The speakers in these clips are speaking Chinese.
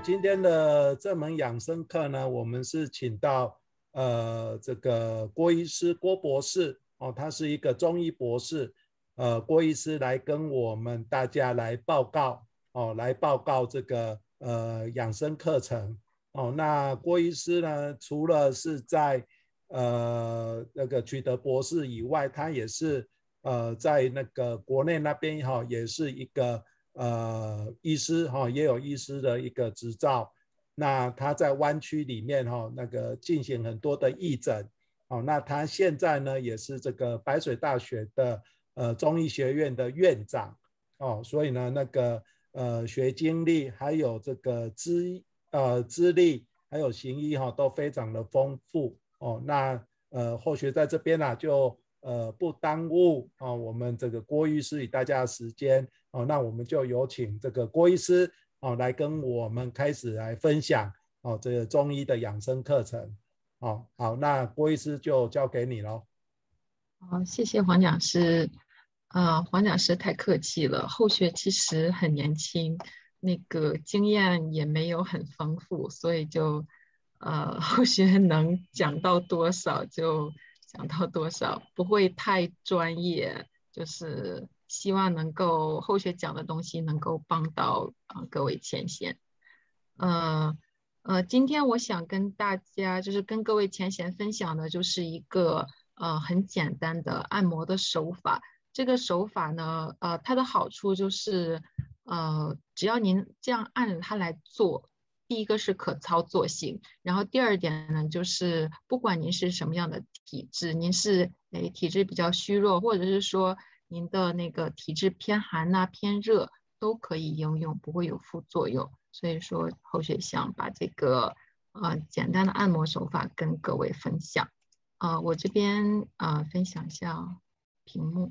今天的这门养生课呢，我们是请到这个郭医师郭博士哦，他是一个中医博士，郭医师来跟我们大家来报告哦，来报告这个养生课程哦。那郭医师呢，除了是在那个取得博士以外，他也是在那个国内那边哈、哦，也是一个医师哈、哦，也有医师的一个执照。那他在湾区里面哈、哦，那个进行很多的义诊。哦，那他现在呢也是这个白水大学的中医学院的院长哦，所以呢那个学经历还有这个资历还有行医哈、哦、都非常的丰富哦。那后学在这边啊就不耽误哦我们这个郭医师与大家的时间哦，那我们就有请这个郭医师哦来跟我们开始来分享哦这个中医的养生课程。哦，好，那郭医师就交给你喽。 好，谢谢黄讲师。黄讲师太客气了。后学其实很年轻，那个经验也没有很丰富，所以就后学能讲到多少就讲到多少，不会太专业，就是希望能够后学讲的东西能够帮到各位前贤。呃今天我想跟大家，就是跟各位前贤分享的，就是一个很简单的按摩的手法。这个手法呢，它的好处就是，只要您这样按着它来做，第一个是可操作性，然后第二点呢，就是不管您是什么样的体质，您是体质比较虚弱，或者是说您的那个体质偏寒呐、偏热，都可以应用，不会有副作用。所以说，后学想把这个简单的按摩手法跟各位分享。我这边分享一下屏幕。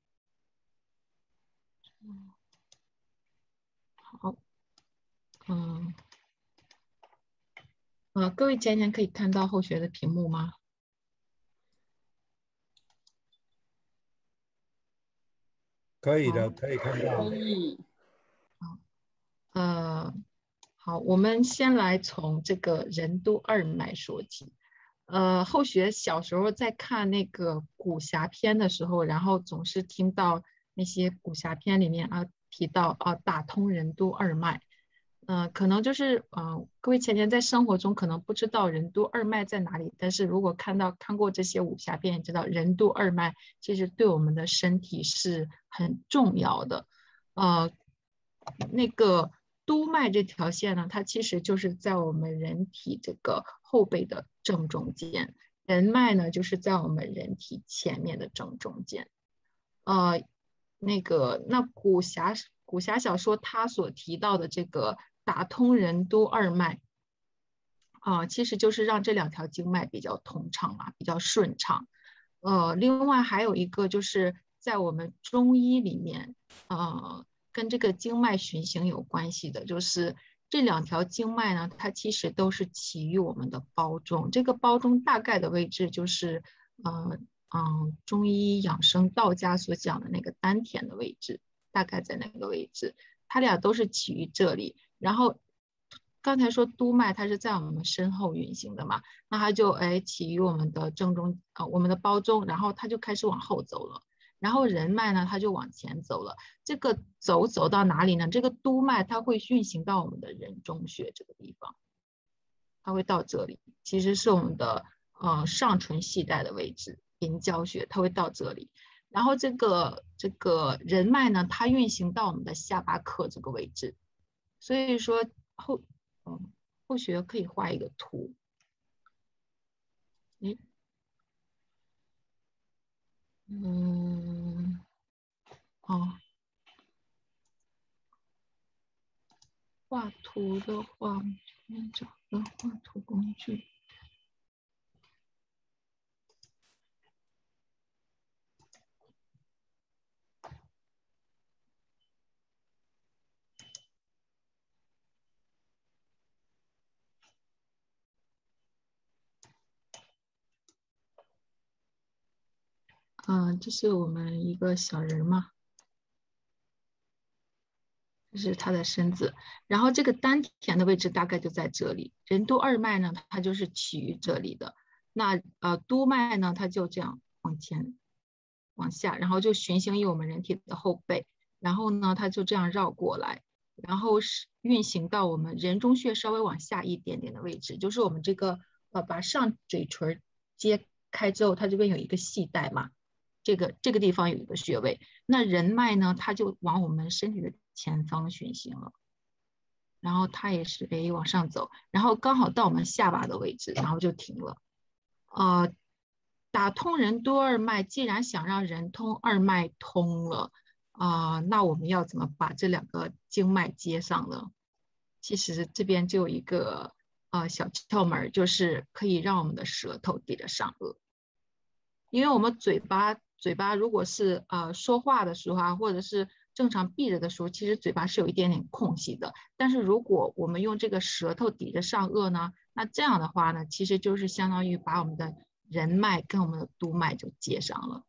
好，嗯各位前前可以看到后学的屏幕吗？ 可以的，可以看到。 可以。 呃，好，我们先来从这个任督二脉说起。后学小时候在看那个武侠片的时候，然后总是听到那些武侠片里面提到打通任督二脉。可能就是各位前前在生活中可能不知道任督二脉在哪里，但是如果看过这些武侠片，也知道任督二脉其实对我们的身体是很重要的。呃，那个督脉这条线呢，它其实就是在我们人体这个后背的正中间，任脉呢就是在我们人体前面的正中间。那古侠小说他所提到的这个打通任督二脉其实就是让这两条经脉比较通畅嘛，比较顺畅。另外还有一个就是在我们中医里面，跟这个经脉循行有关系的，就是这两条经脉呢，它其实都是起于我们的胞中。这个胞中大概的位置就是，中医养生道家所讲的那个丹田的位置，大概在那个位置，它俩都是起于这里。然后刚才说督脉它是在我们身后运行的嘛，那它就起于我们的正中我们的胞中，然后它就开始往后走了。然后任脉呢，它就往前走了。这个走到哪里呢？这个督脉它会运行到我们的人中穴这个地方，它会到这里，其实是我们的上唇系带的位置，银交穴，它会到这里。然后这个任脉呢，它运行到我们的下巴颏这个位置。所以说后学可以画一个图。画图的话，找个画图工具。这是我们一个小人嘛。 这是它的身子。然后这个丹田的位置大概就在这里，任督二脉呢，它就是起于这里的。那督脉呢，它就这样往前往下，然后就循行于我们人体的后背，然后呢，它就这样绕过来，然后是运行到我们人中穴稍微往下一点点的位置，就是我们这个把上嘴唇揭开之后，它这边有一个系带嘛，这个地方有一个穴位，那人脉呢，它就往我们身体的前方循行了，然后它也是往上走，然后刚好到我们下巴的位置，然后就停了。打通任督二脉，既然想让任督二脉通了那我们要怎么把这两个经脉接上呢？其实这边就有一个小窍门，就是可以让我们的舌头抵着上颚，因为我们嘴巴如果是说话的时候或者是正常闭着的时候，其实嘴巴是有一点点空隙的。但是如果我们用这个舌头抵着上颚呢，那这样的话呢，其实就是相当于把我们的人脉跟我们的督脉就接上了。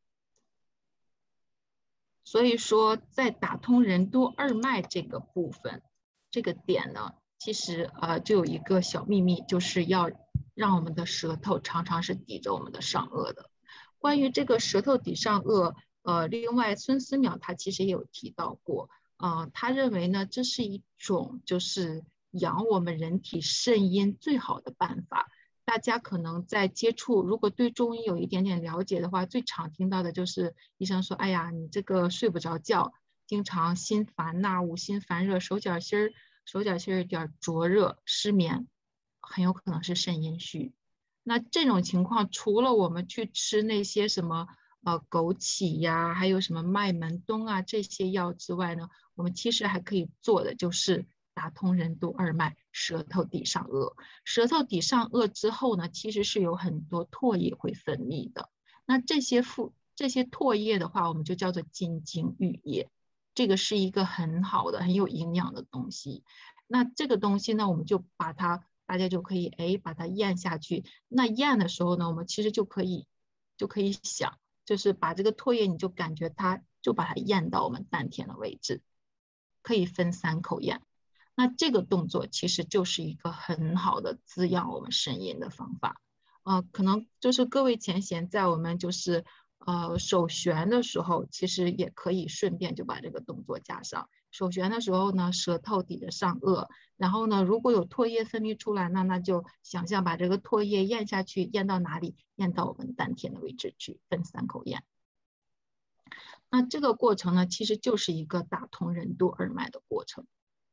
所以说，在打通任督二脉这个部分，这个点呢，其实就有一个小秘密，就是要让我们的舌头常常是抵着我们的上颚的。关于这个舌头抵上颚，另外孙思邈他其实也有提到过，他认为呢，这是一种就是养我们人体肾阴最好的办法。大家可能在接触，如果对中医有一点点了解的话，最常听到的就是医生说：“哎呀，你这个睡不着觉，经常心烦呐，五心烦热，手脚心有点灼热，失眠，很有可能是肾阴虚。”那这种情况，除了我们去吃那些什么枸杞呀，还有什么麦门冬啊这些药之外呢，我们其实还可以做的就是打通任督二脉，舌头抵上颚。舌头抵上颚之后呢，其实是有很多唾液会分泌的。那这些唾液的话，我们就叫做津精郁液。这个是一个很好的、很有营养的东西。那这个东西呢，我们就把它，大家就可以把它咽下去。那咽的时候呢，我们其实就可以想，就是把这个唾液，你就感觉它就把它咽到我们丹田的位置，可以分3口咽。那这个动作其实就是一个很好的滋养我们肾阴的方法。可能就是各位前贤在我们就是手旋的时候，其实也可以顺便就把这个动作加上。手旋的时候呢，舌头抵着上颚，然后呢，如果有唾液分泌出来呢，那就想象把这个唾液咽下去，咽到哪里？咽到我们丹田的位置去，分3口咽。那这个过程呢，其实就是一个打通任督二脉的过程。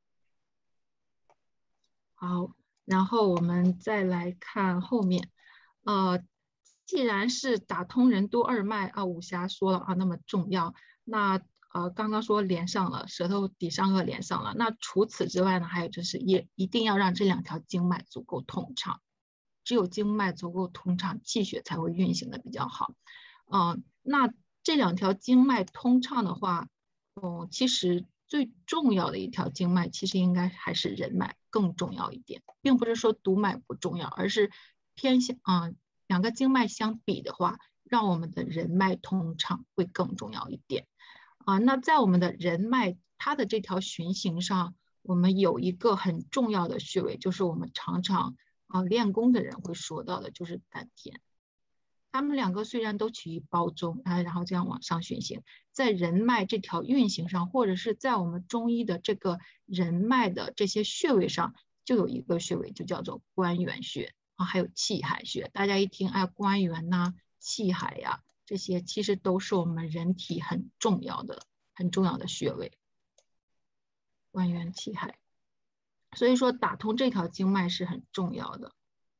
好，然后我们再来看后面，既然是打通任督二脉武侠说了那么重要，那刚刚说连上了，舌头抵上颚连上了，那除此之外呢，还有就是也一定要让这2条经脉足够通畅，只有经脉足够通畅，气血才会运行的比较好。那这2条经脉通畅的话，其实最重要的一条经脉，其实应该还是人脉更重要一点，并不是说督脉不重要，而是偏向2个经脉相比的话，让我们的人脉通畅会更重要一点。那在我们的人脉它的这条循行上，我们有一个很重要的穴位，就是我们常常练功的人会说到的，就是丹田。他们2个虽然都处于胞中，然后这样往上循行，在人脉这条运行上，或者是在我们中医的这个人脉的这些穴位上，就有一个穴位，就叫做关元穴还有气海穴。大家一听，关元呐、气海呀，这些其实都是我们人体很重要的穴位。关元、气海，所以说打通这条经脉是很重要的。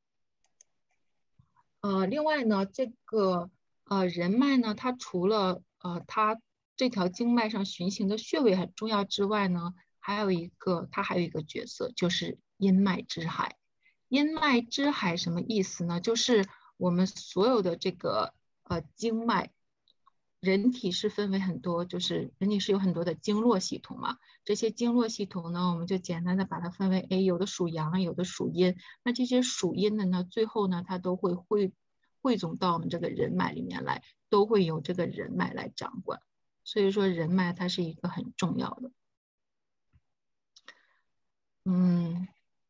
另外呢，这个人脉呢，它除了它这条经脉上循行的穴位很重要之外呢，它还有一个角色，就是阴脉之海。阴脉之海什么意思呢？就是我们所有的这个经脉，人体是分为很多，就是人体是有很多的经络系统嘛。这些经络系统呢，我们就简单的把它分为，有的属阳，有的属阴。那这些属阴的呢，最后呢，它都会汇总到我们这个人脉里面来，都会由这个人脉来掌管。所以说，人脉它是一个很重要的。 嗯，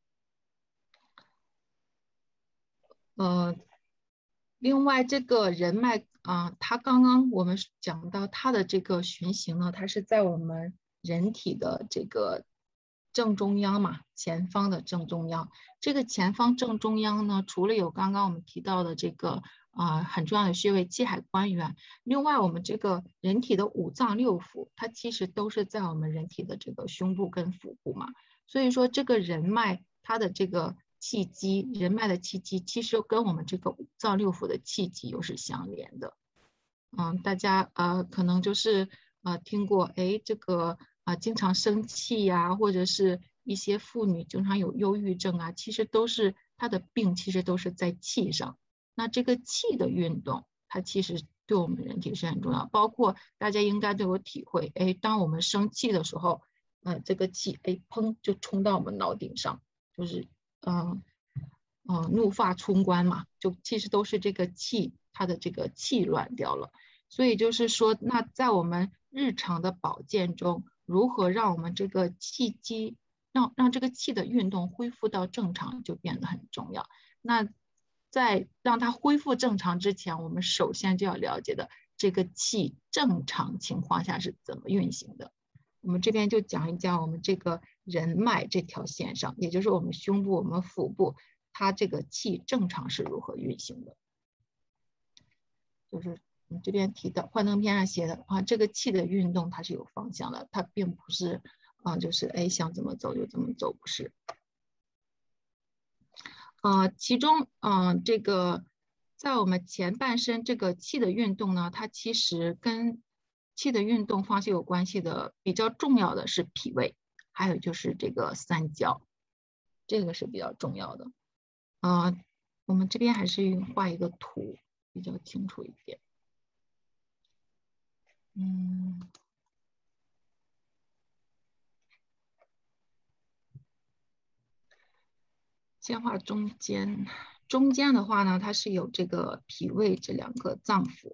另外这个人脉啊，它刚刚我们讲到它的这个循行呢，它是在我们人体的这个正中央嘛，前方的正中央。这个前方正中央呢，除了有刚刚我们提到的这个很重要的穴位气海关元，另外我们这个人体的五脏六腑，它其实都是在我们人体的这个胸部跟腹部嘛。所以说这个人脉它的这个气机，人脉的气机其实跟我们这个五脏六腑的气机又是相连的。大家可能就是听过，哎，这个经常生气呀，或者是一些妇女经常有忧郁症啊，其实都是她的病，其实都是在气上。那这个气的运动，它其实对我们人体是很重要，包括大家应该都有体会，哎，当我们生气的时候，这个气，哎，砰就冲到我们脑顶上，就是怒发冲冠嘛，就其实都是这个气，它的这个气乱掉了。所以就是说，那在我们日常的保健中，如何让我们这个气机，让这个气的运动恢复到正常，就变得很重要。那在让它恢复正常之前，我们首先就要了解的这个气正常情况下是怎么运行的。我们这边就讲一讲我们这个人脉这条线上，也就是我们胸部、我们腹部，它这个气正常是如何运行的。就是我们这边提的幻灯片上写的这个气的运动它是有方向的，它并不是就是哎想怎么走就怎么走，不是。其中这个在我们前半身这个气的运动呢，它其实跟气的运动方向有关系的比较重要的是脾胃，还有就是这个三焦，这个是比较重要的。我们这边还是画一个图比较清楚一点。先画中间，中间的话呢，它是有这个脾胃这两个脏腑。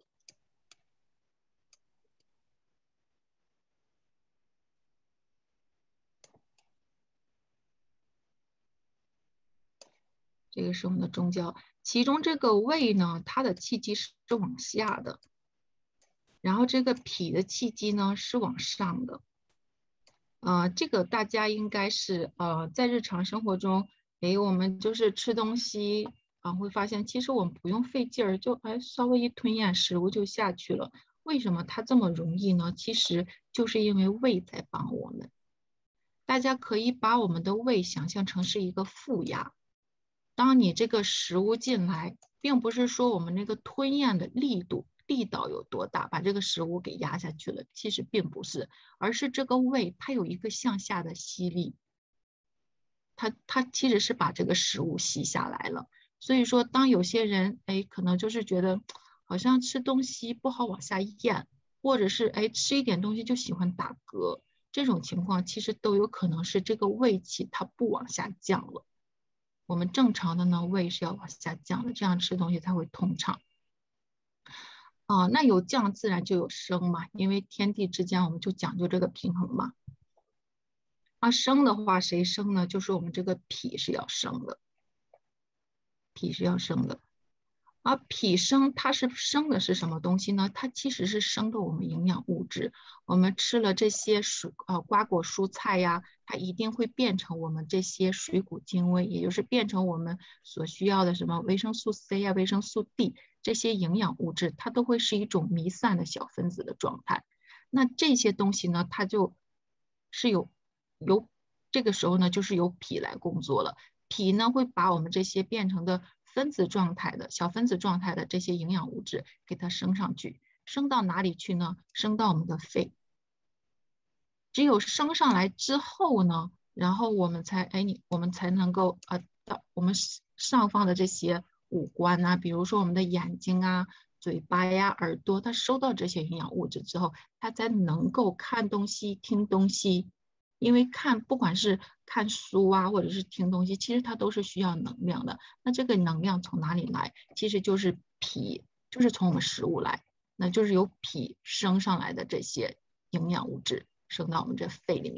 这个是我们的中焦，其中这个胃呢，它的气机是往下的，然后这个脾的气机呢是往上的。这个大家应该是在日常生活中，我们就是吃东西会发现其实我们不用费劲儿，就稍微一吞咽食物就下去了。为什么它这么容易呢？其实就是因为胃在帮我们。大家可以把我们的胃想象成是一个负压。当你这个食物进来，并不是说我们那个吞咽的力道有多大，把这个食物给压下去了，其实并不是，而是这个胃它有一个向下的吸力，它其实是把这个食物吸下来了。所以说，当有些人可能就是觉得好像吃东西不好往下咽，或者是吃一点东西就喜欢打嗝，这种情况其实都有可能是这个胃气它不往下降了。我们正常的呢，胃是要往下降的，这样吃东西才会通畅。那有降自然就有升嘛，因为天地之间我们就讲究这个平衡嘛。升的话谁升呢？就是我们这个脾是要升的，脾是要升的。脾升它是生的是什么东西呢？它其实是生的我们营养物质。我们吃了这些瓜果蔬菜呀，它一定会变成我们这些水谷精微，也就是变成我们所需要的什么维生素 C 呀、维生素 D 这些营养物质，它都会是一种弥散的小分子的状态。那这些东西呢，它就是由这个时候呢，就是由脾来工作了。脾呢会把我们这些变成的分子状态的小分子状态的这些营养物质给它升上去，升到哪里去呢？升到我们的肺。只有升上来之后呢，然后我们才能够到我们上方的这些五官啊，比如说我们的眼睛啊、嘴巴呀、耳朵，它收到这些营养物质之后，它才能够看东西、听东西。因为不管是看书啊，或者是听东西，其实它都是需要能量的。那这个能量从哪里来？其实就是脾，就是从我们食物来，那就是由脾升上来的这些营养物质升到我们这肺里面。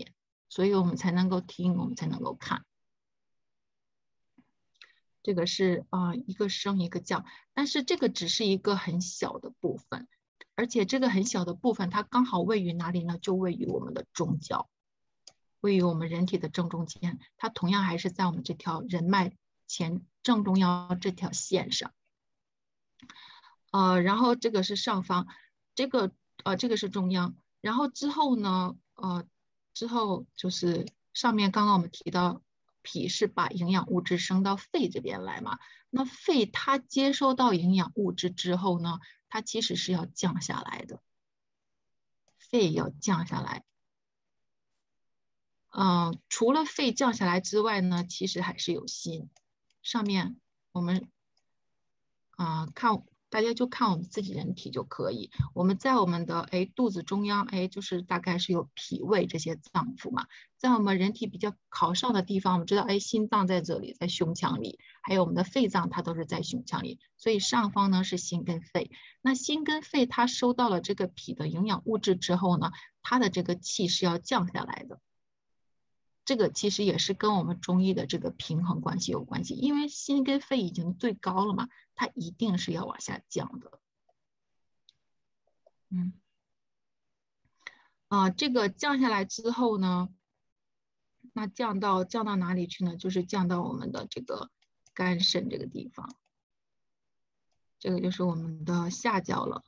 所以我们才能够听，我们才能够看。这个是一个升一个降，但是这个只是一个很小的部分，而且这个很小的部分它刚好位于哪里呢？就位于我们的中焦，位于我们人体的正中间，它同样还是在我们这条人脉前正中央这条线上。然后这个是上方，这个是中央，然后之后呢，之后就是上面刚刚我们提到，脾是把营养物质升到肺这边来嘛，那肺它接收到营养物质之后呢，它其实是要降下来的，肺要降下来。除了肺降下来之外呢，其实还是有心。上面我们看大家就看我们自己人体就可以。我们在我们的肚子中央，就是大概是有脾胃这些脏腑嘛。在我们人体比较靠上的地方，我们知道心脏在这里，在胸腔里，还有我们的肺脏它都是在胸腔里，所以上方呢是心跟肺。那心跟肺它收到了这个脾的营养物质之后呢，它的这个气是要降下来的。这个其实也是跟我们中医的这个平衡关系有关系，因为心跟肺已经最高了嘛，它一定是要往下降的。这个降下来之后呢，那降到哪里去呢？就是降到我们的这个肝肾这个地方，这个就是我们的下焦了。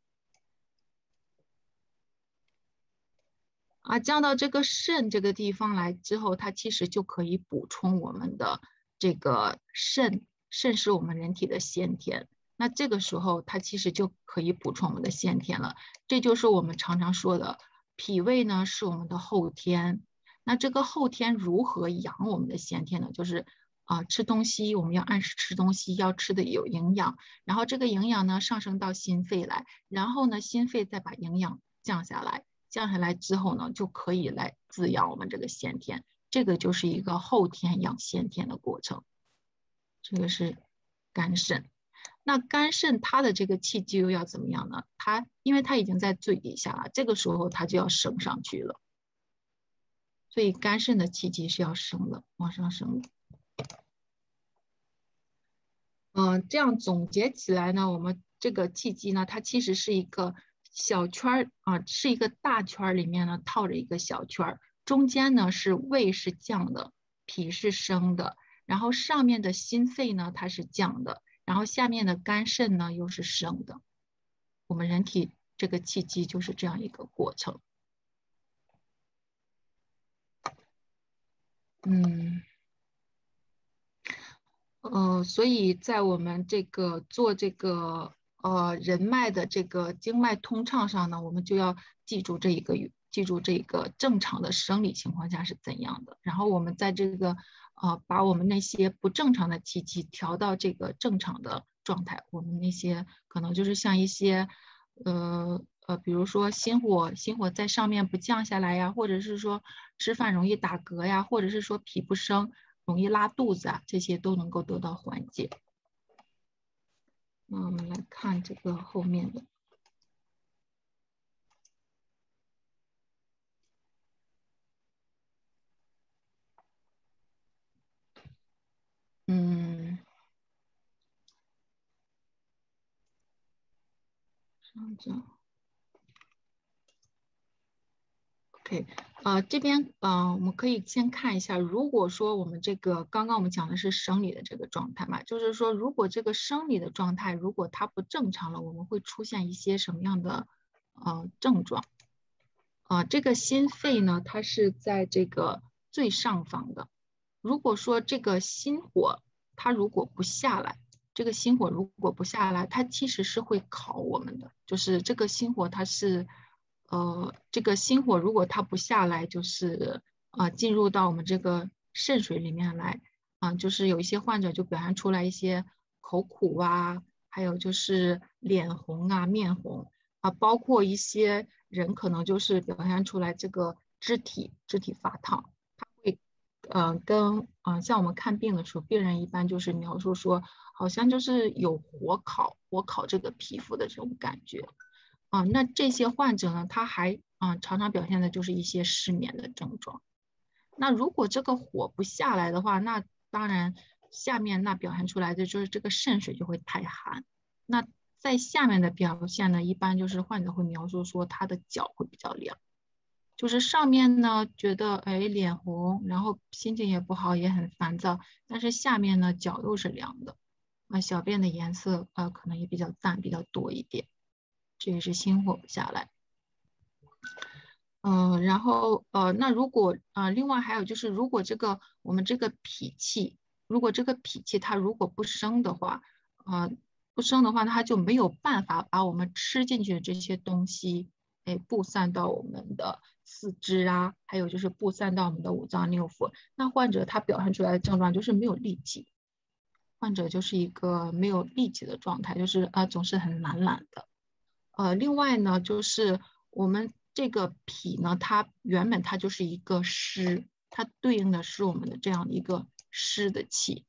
降到这个肾这个地方来之后，它其实就可以补充我们的这个肾，肾是我们人体的先天。那这个时候它其实就可以补充我们的先天了。这就是我们常常说的，脾胃呢是我们的后天。那这个后天如何养我们的先天呢？就是吃东西我们要按时吃东西，要吃的有营养，然后这个营养呢上升到心肺来，然后呢心肺再把营养降下来。降下来之后呢，就可以来滋养我们这个先天，这个就是一个后天养先天的过程。这个是肝肾，那肝肾它的这个气机又要怎么样呢？因为它已经在最底下了，这个时候它就要升上去了，所以肝肾的气机是要升的，往上升的。这样总结起来呢，我们这个气机呢，它其实是一个小圈儿是一个大圈里面呢套着一个小圈儿，中间呢是胃是降的，脾是升的，然后上面的心肺呢它是降的，然后下面的肝肾呢又是升的。我们人体这个气机就是这样一个过程。所以在我们这个做这个人脉的这个经脉通畅上呢，我们就要记住这个正常的生理情况下是怎样的，然后我们在这个把我们那些不正常的气机调到这个正常的状态，我们那些可能就是像一些比如说心火在上面不降下来呀，或者是说吃饭容易打嗝呀，或者是说脾不升，容易拉肚子啊，这些都能够得到缓解。那我们来看这个后面的。上这 OK，这边我们可以先看一下，如果说我们这个刚刚我们讲的是生理的这个状态嘛，就是说如果这个生理的状态如果它不正常了，我们会出现一些什么样的症状？这个心肺呢，它是在这个最上方的。如果说这个心火它如果不下来，这个心火如果不下来，它其实是会烤我们的，就是这个心火它是。这个心火如果它不下来，就是进入到我们这个肾水里面来，就是有一些患者就表现出来一些口苦啊，还有就是脸红啊、面红包括一些人可能就是表现出来这个肢体发烫，他会像我们看病的时候，病人一般就是描述说，好像就是有火烤这个皮肤的这种感觉。那这些患者呢，他还常常表现的就是一些失眠的症状。 那如果这个火不下来的话，那当然下面那表现出来的就是这个肾水就会太寒。那在下面的表现呢，一般就是患者会描述说他的脚会比较凉，就是上面呢觉得哎脸红，然后心情也不好，也很烦躁，但是下面呢脚又是凉的，小便的颜色可能也比较淡，比较多一点，这也是心火不下来。然后那如果另外还有就是，如果我们这个脾气，如果这个脾气它如果不生的话，不生的话，它就没有办法把我们吃进去的这些东西，哎，布散到我们的四肢啊，还有就是布散到我们的五脏六腑。那患者他表现出来的症状就是没有力气，患者就是一个没有力气的状态，就是总是很懒懒的。另外呢，就是我们这个脾呢，它原本它就是一个湿，它对应的是我们的这样的一个湿的气，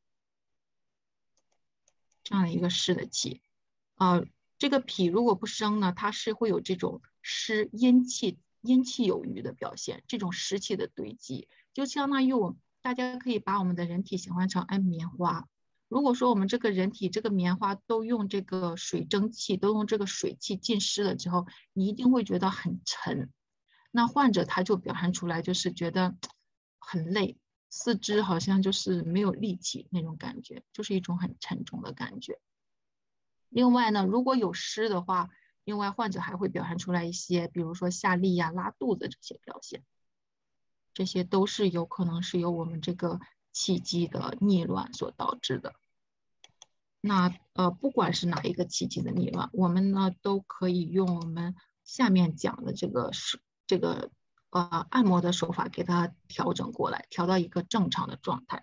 这样的一个湿的气。这个脾如果不生呢，它是会有这种湿阴气有余的表现，这种湿气的堆积，就相当于大家可以把我们的人体想象成棉花。如果说我们这个人体这个棉花都用这个水蒸气，都用这个水汽浸湿了之后，你一定会觉得很沉。那患者他就表现出来就是觉得很累，四肢好像就是没有力气那种感觉，就是一种很沉重的感觉。另外呢，如果有湿的话，另外患者还会表现出来一些，比如说下痢呀、拉肚子这些表现，这些都是有可能是由我们这个气机的逆乱所导致的。那不管是哪一个气机的逆乱，我们呢都可以用我们下面讲的这个按摩的手法给它调整过来，调到一个正常的状态。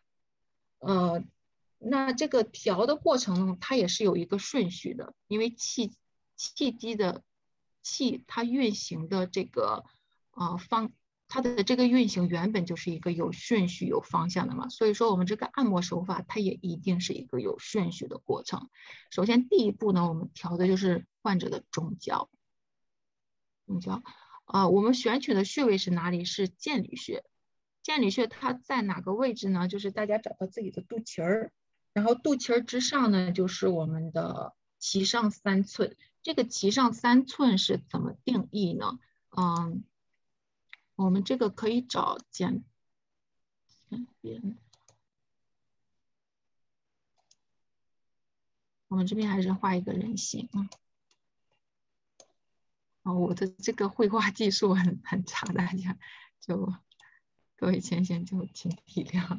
那这个调的过程呢，它也是有一个顺序的，因为气机的气它运行的这个它的这个运行原本就是一个有顺序、有方向的嘛，所以说我们这个按摩手法它也一定是一个有顺序的过程。首先第一步呢，我们调的就是患者的中焦，我们选取的穴位是哪里？是剑里穴。剑里穴它在哪个位置呢？就是大家找到自己的肚脐儿，然后肚脐儿之上呢，就是我们的脐上3寸。这个脐上3寸是怎么定义呢？我们这个可以找我们这边还是画一个人形我的这个绘画技术很差，大家就各位浅显就请体谅。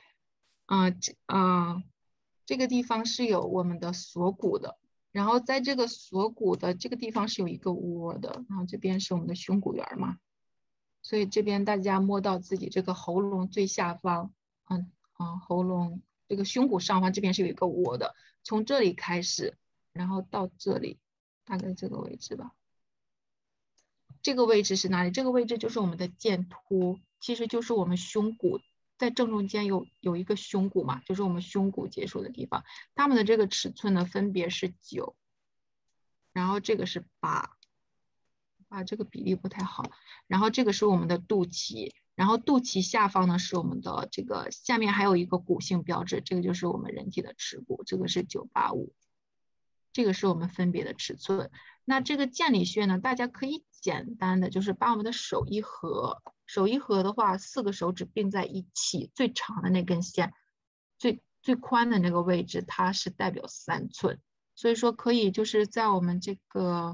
这个地方是有我们的锁骨的，然后在这个锁骨的这个地方是有一个窝的，然后这边是我们的胸骨缘嘛，所以这边大家摸到自己这个喉咙最下方，喉咙这个胸骨上方这边是有一个窝的，从这里开始，然后到这里，大概这个位置吧。这个位置是哪里？这个位置就是我们的剑突，其实就是我们胸骨在正中间有一个胸骨嘛，就是我们胸骨结束的地方。它们的这个尺寸呢分别是9，然后这个是8，这个比例不太好。然后这个是我们的肚脐，然后肚脐下方呢是我们的这个下面还有一个骨性标志，这个就是我们人体的耻骨，这个是985。这个是我们分别的尺寸。那这个剑里穴呢，大家可以简单的就是把我们的手一合，手一合的话，4个手指并在一起，最长的那根线，最宽的那个位置，它是代表3寸。所以说可以就是在我们这个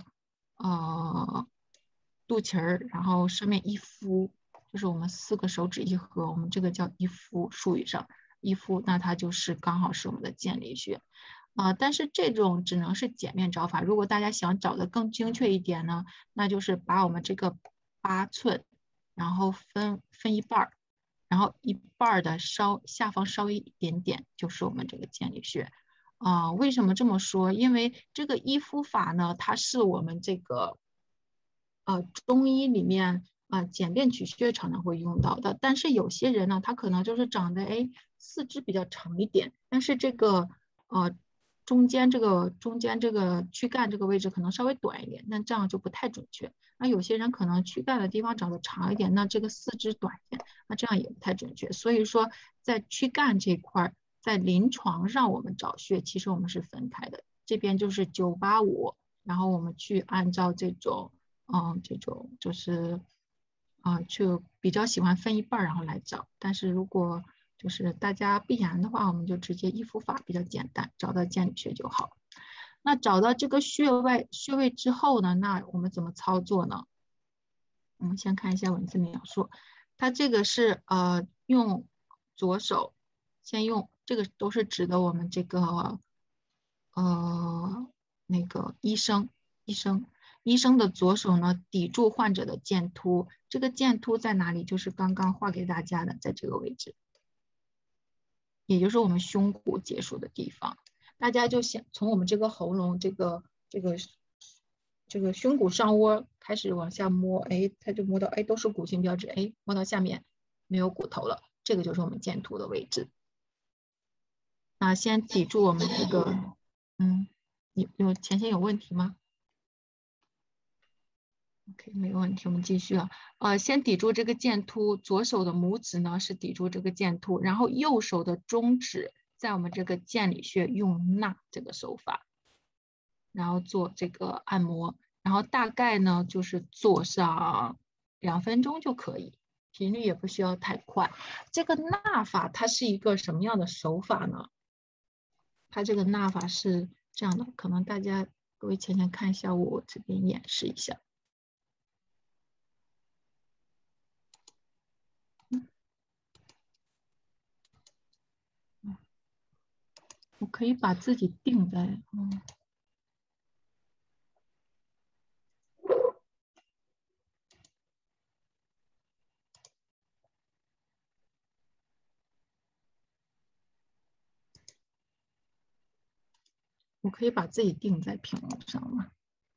肚脐儿，然后上面一敷，就是我们4个手指一合，我们这个叫一敷，术语上一敷，那它就是刚好是我们的剑里穴。但是这种只能是简面找法。如果大家想找的更精确一点呢，那就是把我们这个8寸，然后分一半儿，然后一半的下方稍微一点点，就是我们这个剑里穴。为什么这么说？因为这个一敷法呢，它是我们这个中医里面简便取穴常常会用到的。但是有些人呢，他可能就是长得四肢比较长一点，但是这个中间这个躯干这个位置可能稍微短一点，那这样就不太准确。那有些人可能躯干的地方长得长一点，那这个四肢短一点，那这样也不太准确。所以说，在躯干这块，在临床上我们找穴，其实我们是分开的。这边就是985，然后我们去按照这种就是就比较喜欢分一半然后来找。但是如果就是大家必然的话，我们就直接依伏法比较简单，找到见理穴就好。那找到这个穴位之后呢，那我们怎么操作呢？我们先看一下文字描述，它这个是用左手先用这个都是指的我们这个那个医生的左手呢抵住患者的剑突，这个剑突在哪里？就是刚刚画给大家的，在这个位置，也就是我们胸骨结束的地方。大家就先从我们这个喉咙这个胸骨上窝开始往下摸，哎，它就摸到哎都是骨性标志，哎，摸到下面没有骨头了，这个就是我们剑突的位置。那先抵住我们这个，前线有问题吗？OK， 没有问题，我们继续啊。先抵住这个剑突，左手的拇指呢是抵住这个剑突，然后右手的中指在我们这个剑里穴用纳这个手法，然后做这个按摩，然后大概呢就是做上2分钟就可以，频率也不需要太快。这个纳法它是一个什么样的手法呢？它这个纳法是这样的，可能各位前看一下，我这边演示一下。我可以把自己定在，我可以把自己定在屏幕上吗？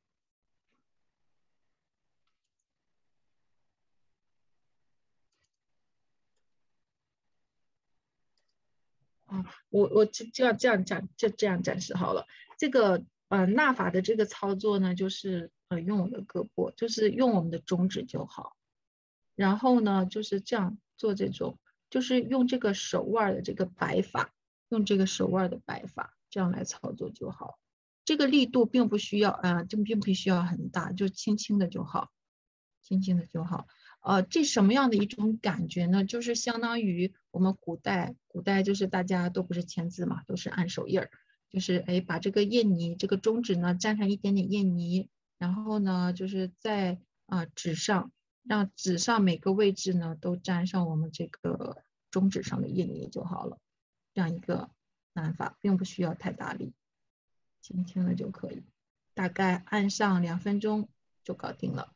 我这样展示好了。这个纳法的这个操作呢，就是用我的胳膊，就是用我们的中指就好。然后呢，就是这样做这种，就是用这个手腕的这个摆法，用这个手腕的摆法，这样来操作就好。这个力度并不需要并不需要很大，就轻轻的就好，轻轻的就好。这什么样的一种感觉呢？就是相当于我们古代就是大家都不是签字嘛，都是按手印儿，就是把这个印泥，这个中指呢沾上一点点印泥，然后呢就是在纸上，让纸上每个位置呢都沾上我们这个中指上的印泥就好了。这样一个按法，并不需要太大力，轻轻的就可以，大概按上2分钟就搞定了。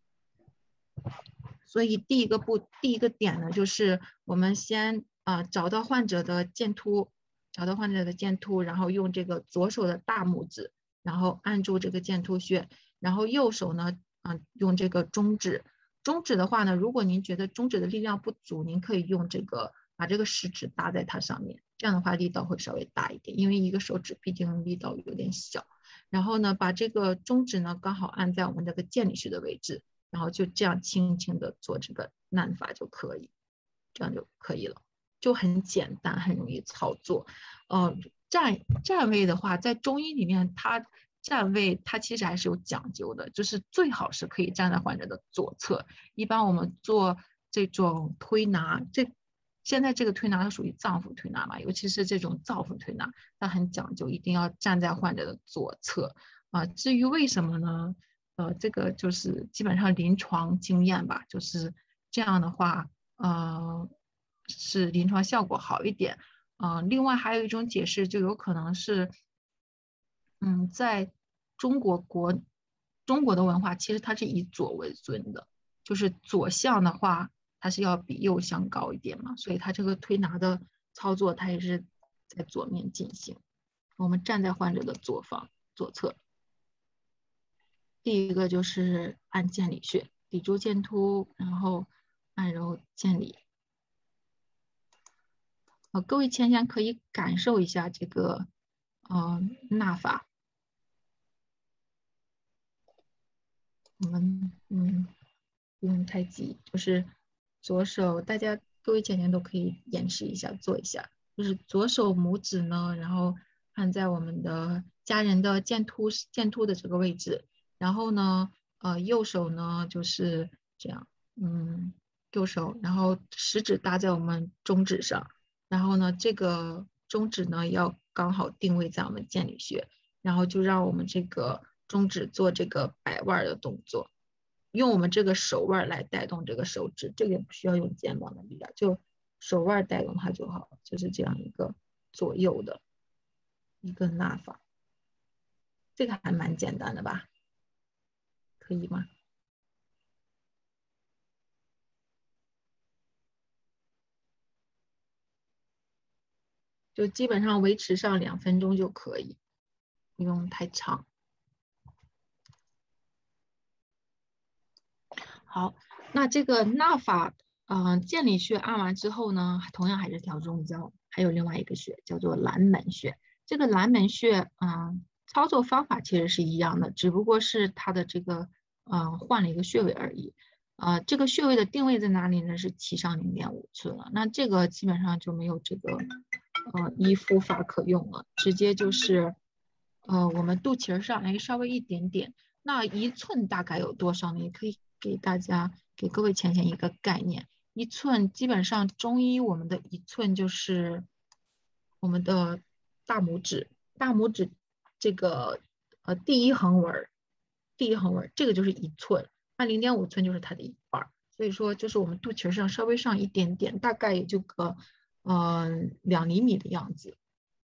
所以第一个点呢，就是我们先找到患者的剑突，然后用这个左手的大拇指，然后按住这个剑突穴，然后右手呢用这个中指。中指的话呢，如果您觉得中指的力量不足，您可以用把这个食指搭在它上面，这样的话力道会稍微大一点，因为一个手指毕竟力道有点小。然后呢，把这个中指呢刚好按在我们这个剑里穴的位置。然后就这样轻轻的做这个按法就可以，这样就可以了，就很简单，很容易操作。站位的话，在中医里面，它站位它其实还是有讲究的，就是最好是可以站在患者的左侧。一般我们做这种推拿，现在这个推拿它属于脏腑推拿嘛，尤其是这种脏腑推拿，它很讲究，一定要站在患者的左侧至于为什么呢？这个就是基本上临床经验吧，就是这样的话，是临床效果好一点。另外还有一种解释，就有可能是，在中国的文化，其实它是以左为尊的，就是左向的话，它是要比右向高一点嘛，所以它这个推拿的操作，它也是在左面进行。我们站在患者的左侧。第一个就是按剑里穴，抵住剑突，然后按揉剑里。各位前可以感受一下这个纳法。我们不用太急，就是左手，各位姐姐都可以演示一下，做一下，就是左手拇指呢，然后按在我们的家人的剑突的这个位置，然后呢，右手呢就是这样，右手，然后食指搭在我们中指上，然后呢，这个中指呢要刚好定位在我们剑里穴，然后就让我们这个中指做这个摆腕的动作，用我们这个手腕来带动这个手指，这个也不需要用肩膀的力量，就手腕带动它就好，就是这样一个左右的一个纳法，这个还蛮简单的吧？可以吗？就基本上维持上2分钟就可以，不用太长。好，那这个纳法，剑里穴按完之后呢，同样还是调中焦，还有另外一个穴叫做蓝门穴。这个蓝门穴，操作方法其实是一样的，只不过是它的这个，换了一个穴位而已。这个穴位的定位在哪里呢？是脐上0.5寸了。那这个基本上就没有这个，依敷法可用了，直接就是，我们肚脐上，稍微一点点。那1寸大概有多少呢？也可以给各位浅显一个概念。1寸基本上中医我们的1寸就是我们的大拇指这个第一横纹这个就是1寸，那0.5寸就是它的1半，所以说就是我们肚脐上稍微上一点点，大概也就个2厘米的样子。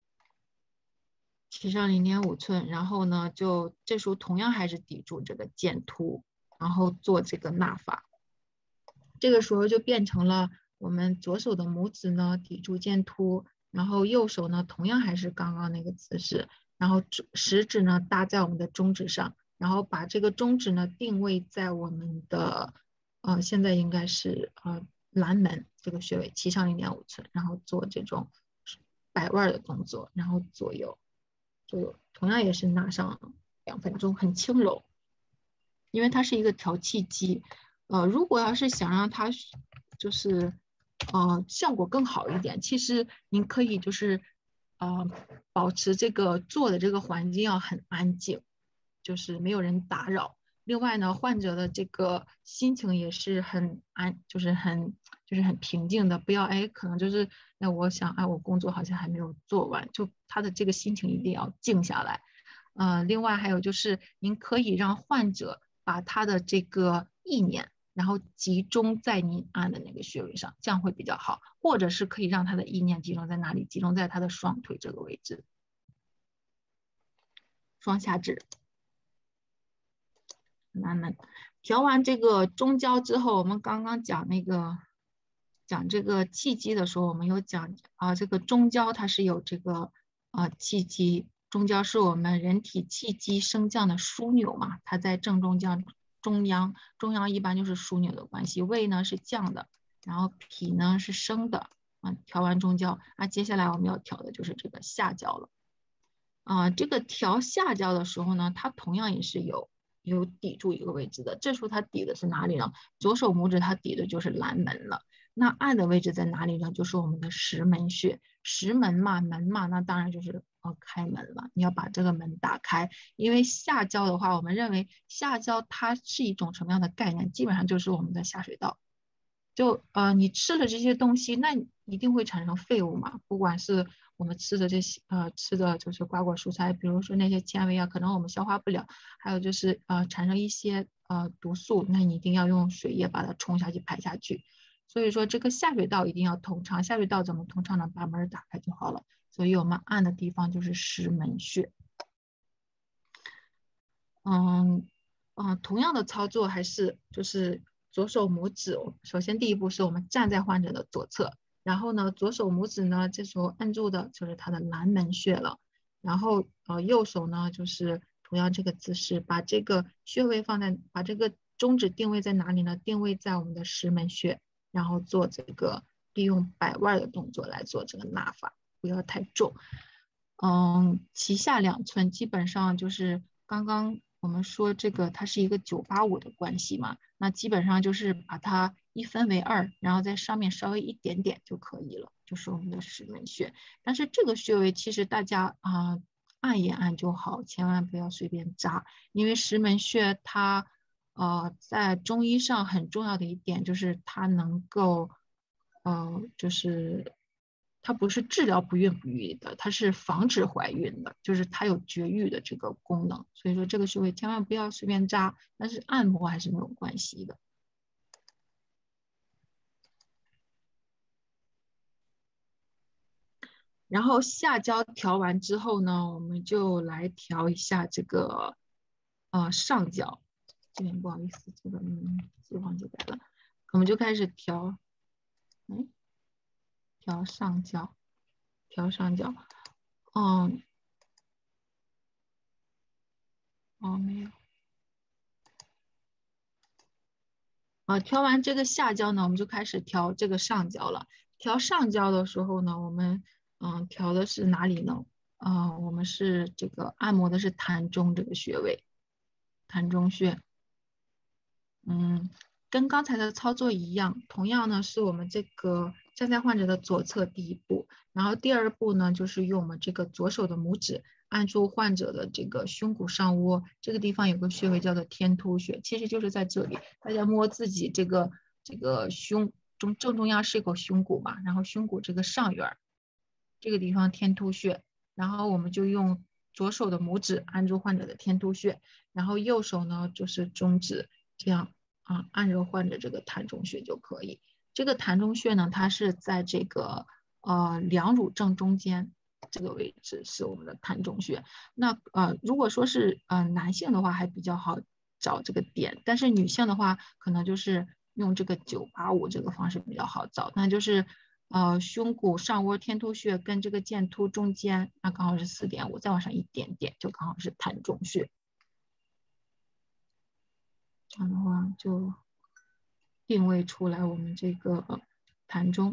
提上0.5寸，然后呢，就这时候同样还是抵住这个剑突，然后做这个纳法。这个时候就变成了我们左手的拇指呢抵住剑突，然后右手呢同样还是刚刚那个姿势，然后食指呢搭在我们的中指上，然后把这个中指呢定位在我们的现在应该是蓝门这个穴位，脐上0.5寸，然后做这种摆腕的动作，然后左右。就同样也是拿上2分钟，很轻柔，因为它是一个调气机。如果要是想让它就是效果更好一点，其实您可以就是保持这个做的这个环境要很安静，就是没有人打扰。另外呢，患者的这个心情也是很就是很平静的，不要可能就是我想我工作好像还没有做完，就他的这个心情一定要静下来。另外还有就是您可以让患者把他的这个意念，然后集中在您按的那个穴位上，这样会比较好。或者是可以让他的意念集中在哪里？集中在他的双腿这个位置，双下肢。慢慢调完这个中焦之后，我们刚刚讲这个气机的时候，我们有讲这个中焦它是有这个气机，中焦是我们人体气机升降的枢纽嘛，它在正中央一般就是枢纽的关系，胃呢是降的，然后脾呢是升的调完中焦接下来我们要调的就是这个下焦了这个调下焦的时候呢，它同样也是有抵住一个位置的，这时候它抵的是哪里呢？左手拇指它抵的就是蓝门了。那按的位置在哪里呢？就是我们的石门穴。石门嘛，门嘛，那当然就是开门了。你要把这个门打开，因为下焦的话，我们认为下焦它是一种什么样的概念？基本上就是我们的下水道。就你吃的这些东西，那一定会产生废物嘛。不管是我们吃的这些吃的就是瓜果蔬菜，比如说那些纤维可能我们消化不了，还有就是产生一些毒素，那你一定要用水液把它冲下去排下去。所以说这个下水道一定要通畅，下水道怎么通畅呢？把门打开就好了。所以我们按的地方就是石门穴。同样的操作还是就是左手拇指，首先第一步是我们站在患者的左侧，然后呢左手拇指呢这时候按住的就是他的蓝门穴了，然后右手呢就是同样这个姿势，把这个穴位把这个中指定位在哪里呢？定位在我们的石门穴，然后做这个利用摆腕的动作来做这个纳法，不要太重。 脐下2寸，基本上就是刚刚我们说这个它是一个985的关系嘛，那基本上就是把它一分为2，然后在上面稍微一点点就可以了，就是我们的石门穴。但是这个穴位其实大家按一按就好，千万不要随便扎，因为石门穴它在中医上很重要的一点就是它能够就是它不是治疗不孕不育的，它是防止怀孕的，就是它有绝育的这个功能。所以说这个穴位千万不要随便扎，但是按摩还是没有关系的。然后下焦调完之后呢，我们就来调一下这个上焦。这边不好意思，这个字忘记改了，我们就开始调，调上焦，调上焦。没有。调完这个下焦呢，我们就开始调这个上焦了。调上焦的时候呢，我们调的是哪里呢？我们是这个按摩的是膻中这个穴位，膻中穴。跟刚才的操作一样，同样呢是我们这个站在患者的左侧第1步，然后第2步呢就是用我们这个左手的拇指按住患者的这个胸骨上窝，这个地方有个穴位叫做天突穴，其实就是在这里，大家摸自己这个胸正中央是一口胸骨嘛，然后胸骨这个上缘这个地方天突穴，然后我们就用左手的拇指按住患者的天突穴，然后右手呢就是中指这样按着患者这个膻中穴就可以。这个膻中穴呢，它是在这个两乳正中间这个位置是我们的膻中穴。那如果说是男性的话还比较好找这个点，但是女性的话可能就是用这个985这个方式比较好找，那就是胸骨上窝天突穴跟这个剑突中间，那刚好是4.5，再往上一点点就刚好是膻中穴。这样的话就定位出来我们这个膻中，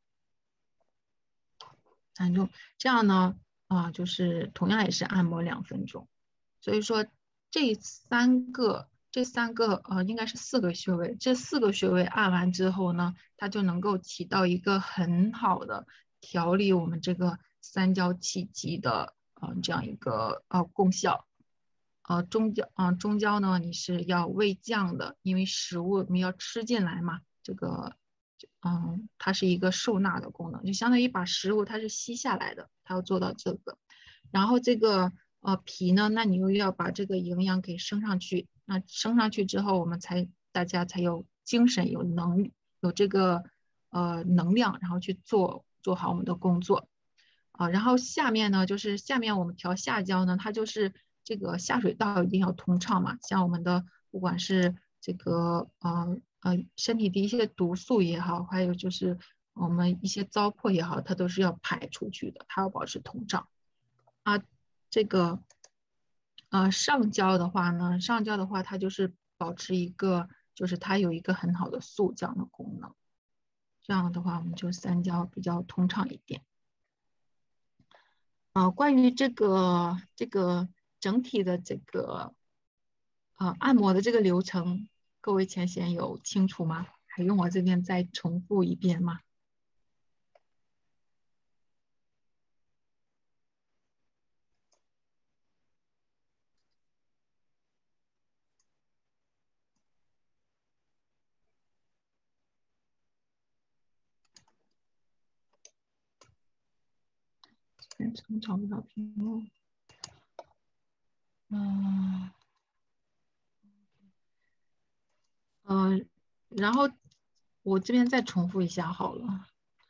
这样呢就是同样也是按摩2分钟。所以说这三个应该是4个穴位，这4个穴位按完之后呢，它就能够起到一个很好的调理我们这个三焦气机的这样一个功效。中焦呢，你是要胃降的，因为食物我们要吃进来嘛，这个它是一个受纳的功能，就相当于把食物它是吸下来的，它要做到这个。然后这个脾呢，那你又要把这个营养给升上去，那升上去之后，我们大家才有精神、有这个能量，然后去做好我们的工作。然后下面呢，就是下面我们调下焦呢，它就是这个下水道一定要通畅嘛，像我们的不管是这个身体的一些毒素也好，还有就是我们一些糟粕也好，它都是要排出去的，它要保持通畅。这个上焦的话呢，它就是保持一个，就是它有一个很好的速降的功能。这样的话，我们就三焦比较通畅一点。关于这个整体的这个按摩的这个流程，各位前贤有清楚吗？还用我这边再重复一遍吗？找不到屏幕。然后我这边再重复一下好了。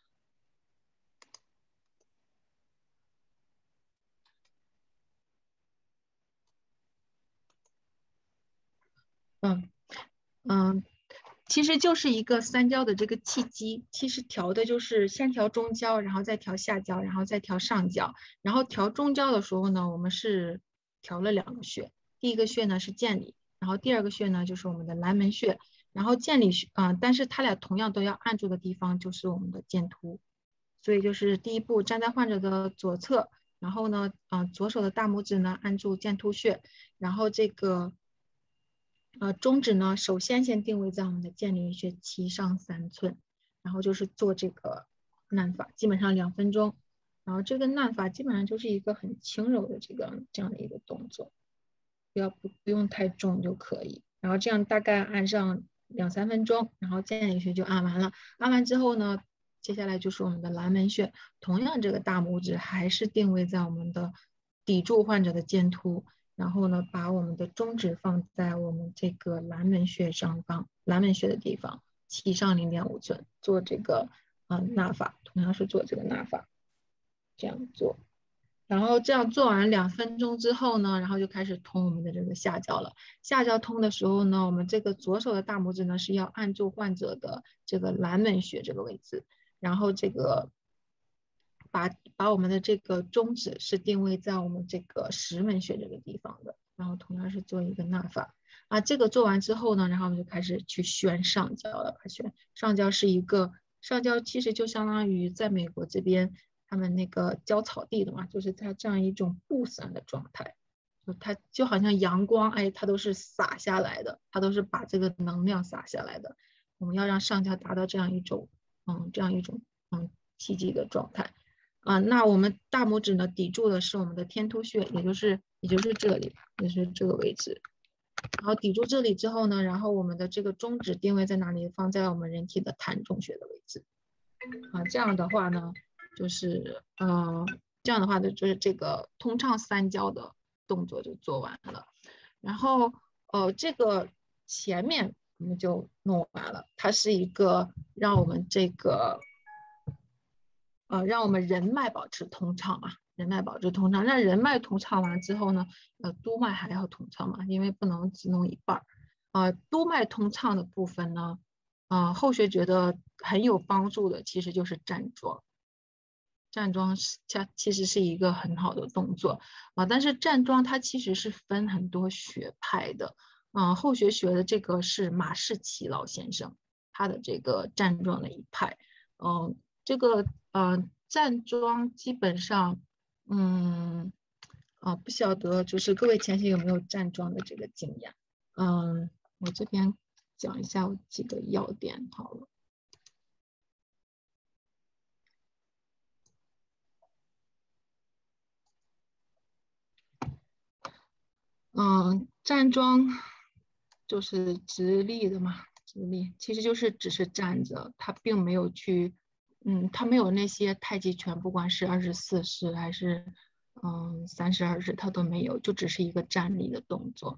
其实就是一个三焦的这个气机，其实调的就是先调中焦，然后再调下焦，然后再调上焦。然后调中焦的时候呢，我们是调了2个穴，第一个穴呢是剑里，然后第2个穴呢就是我们的蓝门穴。然后剑里但是它俩同样都要按住的地方就是我们的剑突，所以就是第一步站在患者的左侧， 然后呢，左手的大拇指呢按住剑突穴，然后这个中指呢首先定位在我们的剑陵穴脐上3寸，然后就是做这个攆法，基本上2分钟。然后这个攆法基本上就是一个很轻柔的这样的一个动作，不用太重就可以。然后这样大概按上2、3分钟，然后剑陵穴就按完了。按完之后呢，接下来就是我们的蓝门穴，同样这个大拇指还是定位在我们的抵住患者的剑突，然后呢，把我们的中指放在我们这个蓝门穴上方，蓝门穴的地方，脐上0.5寸，做这个捺法，同样是做这个捺法，这样做。然后这样做完2分钟之后呢，然后就开始通我们的这个下焦了。下焦通的时候呢，我们这个左手的大拇指呢是要按住患者的这个蓝门穴这个位置，然后这个把我们的这个中指是定位在我们这个石门穴这个地方的，然后同样是做一个捺法。这个做完之后呢，然后我们就开始去宣上焦了。上焦是一个上焦，其实就相当于在美国这边他们那个焦草地的嘛，就是它这样一种布散的状态，它就好像阳光，它都是洒下来的，它都是把这个能量洒下来的。我们要让上焦达到这样一种气机的状态。那我们大拇指呢抵住的是我们的天突穴，也就是这里，也是这个位置。然后抵住这里之后呢，然后我们的这个中指定位在哪里？放在我们人体的膻中穴的位置。这样的话呢，就是这个通畅3焦的动作就做完了。然后这个前面我们就弄完了，它是一个让我们人脉保持通畅嘛。人脉保持通畅，那人脉通畅完之后呢，督脉还要通畅嘛，因为不能只弄一半。督脉通畅的部分呢，后学觉得很有帮助的，其实就是站桩。站桩它其实是一个很好的动作但是站桩它其实是分很多学派的。后学学的这个是马士奇老先生，他的这个站桩的一派。这个站桩基本上，不晓得就是各位前贤有没有站桩的这个经验。我这边讲一下我几个要点好了。站桩就是直立的嘛，直立其实就是只是站着，它并没有去，它没有那些太极拳，不管是24式还是32式，它都没有，就只是一个站立的动作。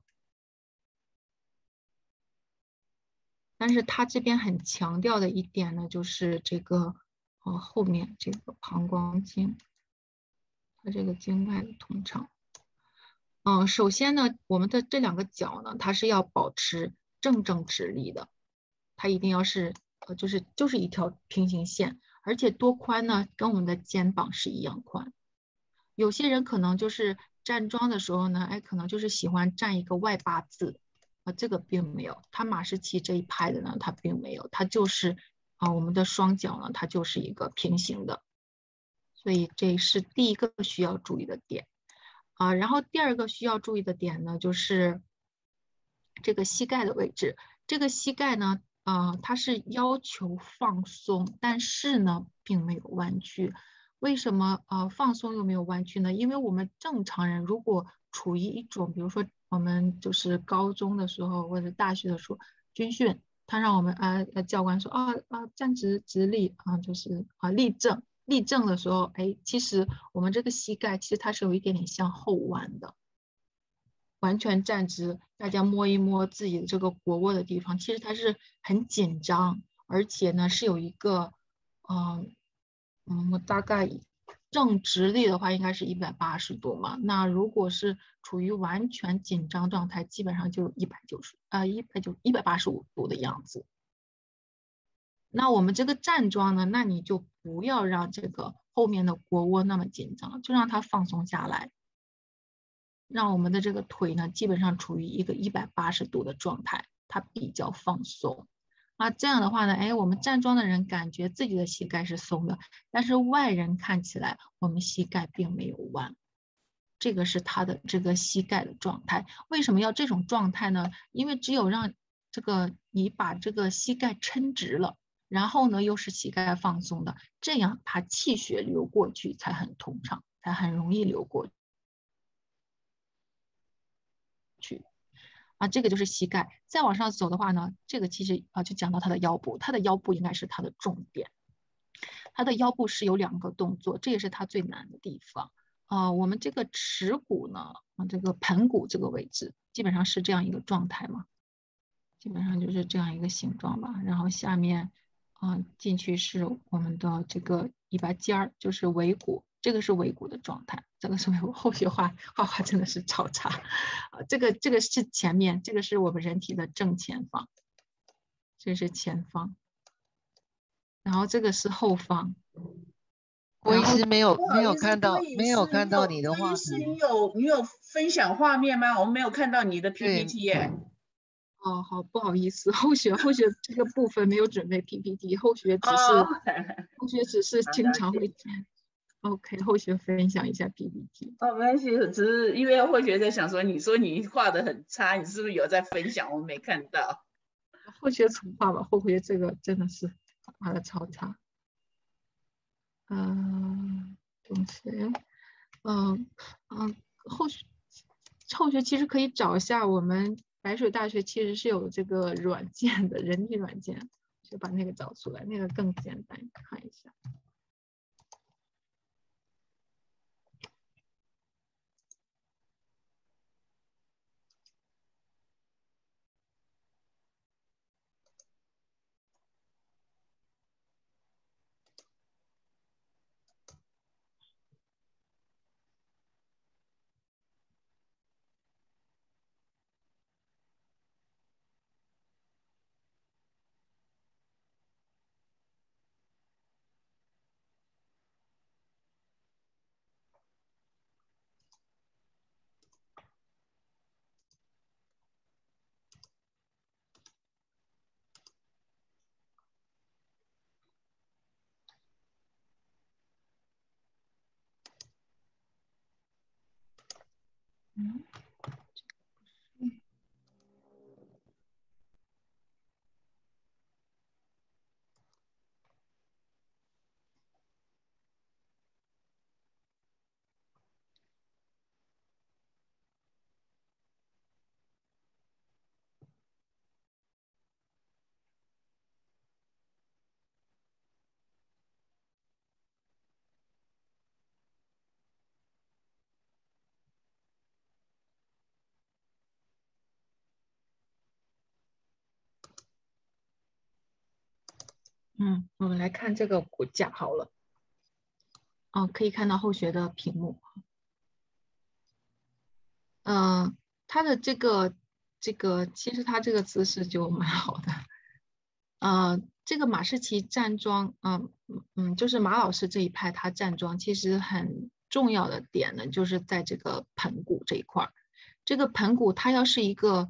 但是它这边很强调的一点呢，就是这个后面这个膀胱经，它这个经脉的通畅。首先呢，我们的这2个脚呢，它是要保持正直立的，它一定要是就是一条平行线，而且多宽呢，跟我们的肩膀是一样宽。有些人可能就是站桩的时候呢，可能就是喜欢站一个外八字，这个并没有，他马士奇这一派的呢，他并没有，他就是我们的双脚呢，它就是一个平行的，所以这是第一个需要注意的点。然后第2个需要注意的点呢，就是这个膝盖的位置。这个膝盖呢，它是要求放松，但是呢，并没有弯曲。为什么放松又没有弯曲呢？因为我们正常人如果处于一种，比如说我们就是高中的时候或者大学的时候军训，他让我们教官说站直立就是立正。立正的时候，其实我们这个膝盖其实它是有一点点向后弯的。完全站直，大家摸一摸自己的这个腘窝的地方，其实它是很紧张，而且呢是有一个，我大概正直立的话应该是180度嘛，那如果是处于完全紧张状态，基本上就185度的样子。那我们这个站桩呢，那你就不要让这个后面的腘窝那么紧张，就让它放松下来，让我们的这个腿呢基本上处于一个180度的状态，它比较放松。 啊，这样的话呢，哎，我们站桩的人感觉自己的膝盖是松的，但是外人看起来我们膝盖并没有弯，这个是他的这个膝盖的状态。为什么要这种状态呢？因为只有让这个你把这个膝盖撑直了，然后呢又是膝盖放松的，这样它气血流过去才很通畅，才很容易流过去。啊，这个就是膝盖。再往上走的话呢，这个其实就讲到他的腰部，他的腰部应该是他的重点。他的腰部是有2个动作，这也是他最难的地方。我们这个耻骨呢，这个盆骨这个位置，基本上是这样一个状态嘛，基本上就是这样一个形状吧。然后下面，进去是我们的这个尾巴尖儿，就是尾骨，这个是尾骨的状态。这个是我后学画画真的是超差，这个是前面，这个是我们人体的正前方，这是前方，然后这个是后方。 郭医师没有看到你的画图。你有分享画面吗？我们没有看到你的 PPT 耶。 哦，好，不好意思，后学这个部分没有准备 PPT， 后学只是经常会OK， 后学分享一下 PPT。 没关系，只是因为后学在想说，你说你画的很差，你是不是有在分享？我没看到。 后学重画吧，后学这个真的是画的超差。同学，后学其实可以找一下我们白水大学其实是有这个软件的，人体软件，就把那个找出来，那个更简单，看一下。我们来看这个骨架好了。可以看到后学的屏幕。他的这个其实他这个姿势就蛮好的。这个马士奇站桩，就是马老师这一派他站桩，其实很重要的点呢，就是在这个盆骨这一块儿。这个盆骨它要是一个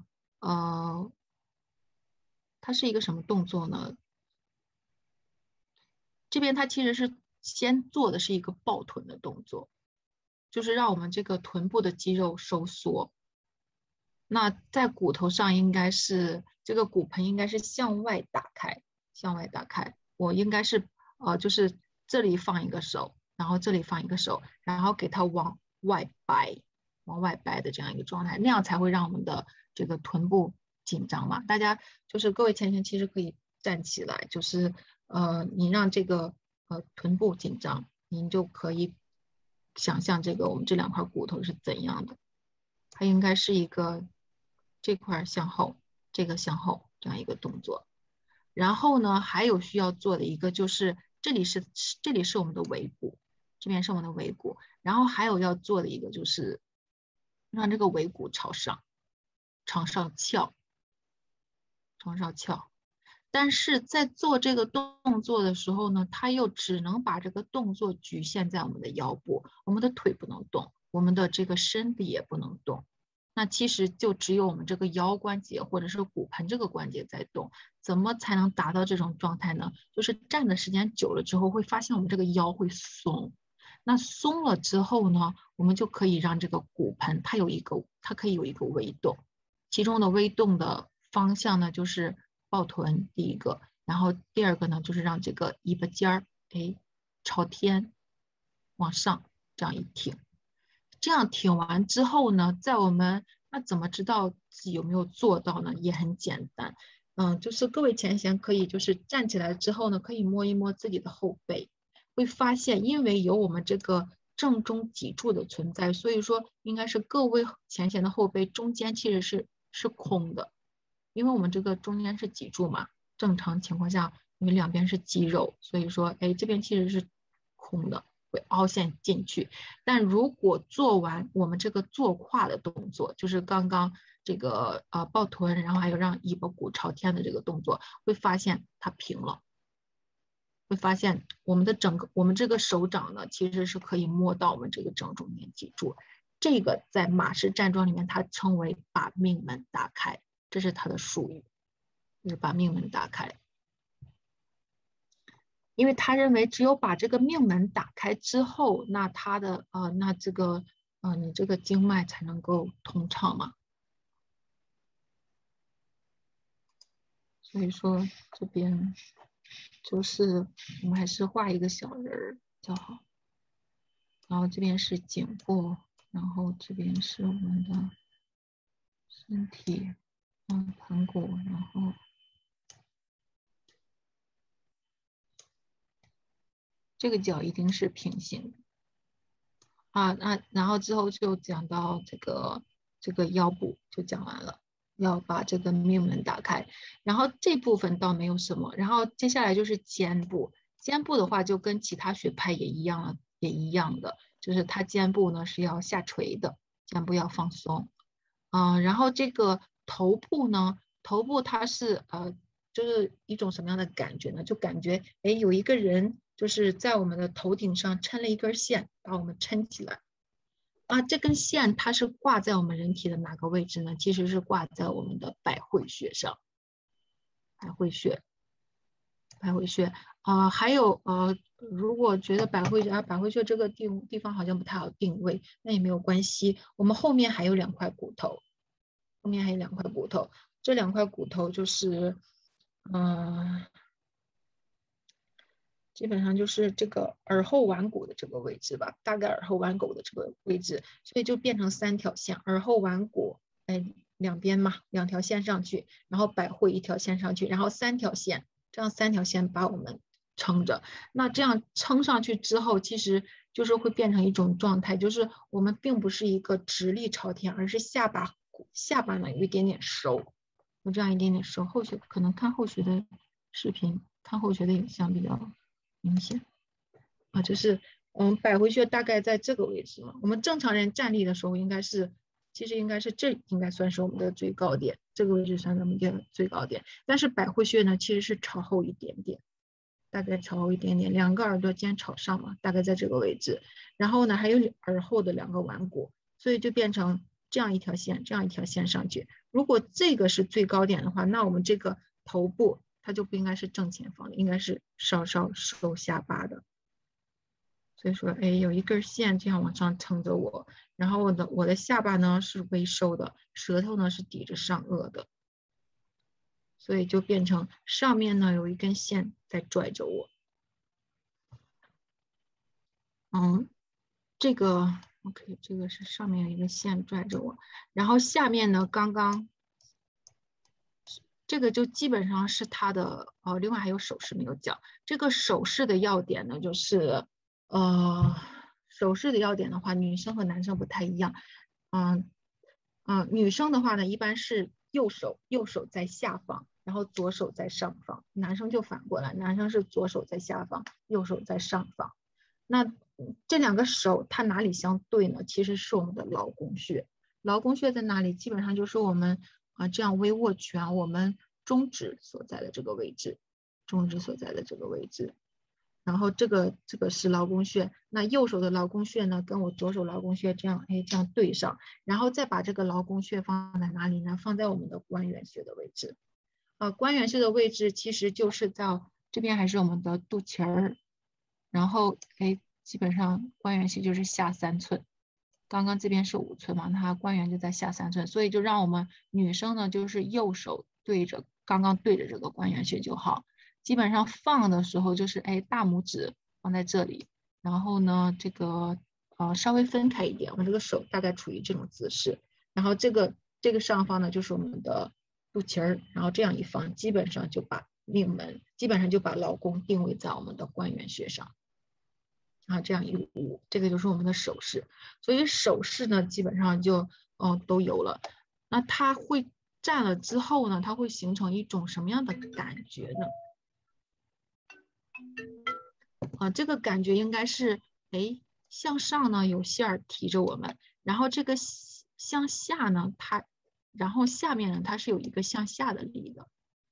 它是一个什么动作呢？这边它其实是先做的是一个抱臀的动作，就是让我们这个臀部的肌肉收缩。那在骨头上应该是这个骨盆应该是向外打开，向外打开。我应该是就是这里放一个手，然后这里放一个手，然后给它往外掰，往外掰的这样一个状态，那样才会让我们的这个臀部紧张嘛。大家就是各位前其实可以站起来，就是你让这个臀部紧张，您就可以想象这个我们这2块骨头是怎样的。它应该是一个这块向后，这个向后这样一个动作。然后呢，还有需要做的一个就是这里是我们的尾骨，这边是我们的尾骨。然后还有要做的一个就是让这个尾骨朝上翘，朝上翘。但是在做这个动作的时候呢，它又只能把这个动作局限在我们的腰部，我们的腿不能动，我们的这个身体也不能动。 那其实就只有我们这个腰关节或者是骨盆这个关节在动。怎么才能达到这种状态呢？就是站的时间久了之后，会发现我们这个腰会松。那松了之后呢，我们就可以让这个骨盆它可以有一个微动，其中的微动的方向呢就是抱臀第一个，然后第二个呢就是让这个尾巴尖儿朝天往上这样一挺。这样挺完之后呢，那怎么知道自己有没有做到呢？也很简单，就是各位前贤可以就是站起来之后呢，可以摸一摸自己的后背，会发现因为有我们这个正中脊柱的存在，所以说应该是各位前贤的后背中间其实是空的，因为我们这个中间是脊柱嘛，正常情况下因为两边是肌肉，所以说这边其实是空的。会凹陷进去，但如果做完我们这个坐胯的动作，就是刚刚这个抱臀，然后还有让尾巴骨朝天的这个动作，会发现它平了，会发现我们这个手掌呢，其实是可以摸到我们这个正中间脊柱。这个在马式站桩里面，它称为把命门打开，这是它的术语，就是把命门打开。因为他认为只有把这个命门打开之后，那你这个经脉才能够通畅嘛。所以说这边就是我们还是画一个小人儿比较好。然后这边是颈部，然后这边是我们的身体，盆骨，然后。这个脚一定是平行的然后之后就讲到这个腰部就讲完了，要把这个命门打开，然后这部分倒没有什么，然后接下来就是肩部，肩部的话就跟其他学派也一样的，就是它肩部呢是要下垂的，肩部要放松，然后这个头部呢，头部它是就是一种什么样的感觉呢？就感觉有一个人就是在我们的头顶上抻了一根线，把我们抻起来。这根线它是挂在我们人体的哪个位置呢？其实是挂在我们的百会穴上。百会穴还有如果觉得百会穴这个地方好像不太好定位，那也没有关系，我们后面还有两块骨头，这两块骨头就是基本上就是这个耳后腕骨的这个位置吧，大概耳后腕骨的这个位置，所以就变成三条线，耳后腕骨两边嘛，两条线上去，然后百会一条线上去，然后三条线，这样三条线把我们撑着。那这样撑上去之后，其实就是会变成一种状态，就是我们并不是一个直立朝天，而是下巴呢有一点点收，有这样一点点收。后续可能看后续的视频，看后续的影像比较明显就是我们百会穴大概在这个位置嘛。我们正常人站立的时候其实应该是这应该算是我们的最高点，这个位置算我们的最高点。但是百会穴呢，其实是朝后一点点，大概朝后一点点，两个耳朵尖朝上嘛，大概在这个位置。然后呢，还有耳后的两个腕骨，所以就变成这样一条线，这样一条线上去。如果这个是最高点的话，那我们这个头部它就不应该是正前方的，应该是稍稍收下巴的。所以说有一根线这样往上撑着我，然后我的下巴呢是微收的，舌头呢是抵着上颚的，所以就变成上面呢有一根线在拽着我。这个 OK， 这个是上面有一个线拽着我，然后下面呢刚刚这个就基本上是它的另外还有手势没有讲。这个手势的要点呢就是手势的要点的话，女生和男生不太一样。女生的话呢，一般是右手在下方，然后左手在上方。男生就反过来，男生是左手在下方，右手在上方。那这两个手它哪里相对呢？其实是我们的劳宫穴。劳宫穴在哪里？基本上就是我们这样微握拳，我们中指所在的这个位置，中指所在的这个位置。 然后这个是劳宫穴，那右手的劳宫穴呢，跟我左手劳宫穴这样对上，然后再把这个劳宫穴放在哪里呢？放在我们的关元穴的位置。关元穴的位置其实就是在这边，还是我们的肚脐儿，然后基本上关元穴就是下3寸，刚刚这边是5寸嘛，它关元就在下3寸，所以就让我们女生呢，就是右手刚刚对着这个关元穴就好。基本上放的时候就是大拇指放在这里，然后呢这个稍微分开一点，我们这个手大概处于这种姿势，然后这个上方呢就是我们的肚脐儿，然后这样一放，基本上就把劳宫定位在我们的关元穴上，然后这样一捂，这个就是我们的手势。所以手势呢基本上就都有了。那它会站了之后呢，它会形成一种什么样的感觉呢？这个感觉应该是向上呢有线儿提着我们，然后这个向下呢然后下面呢它是有一个向下的力的。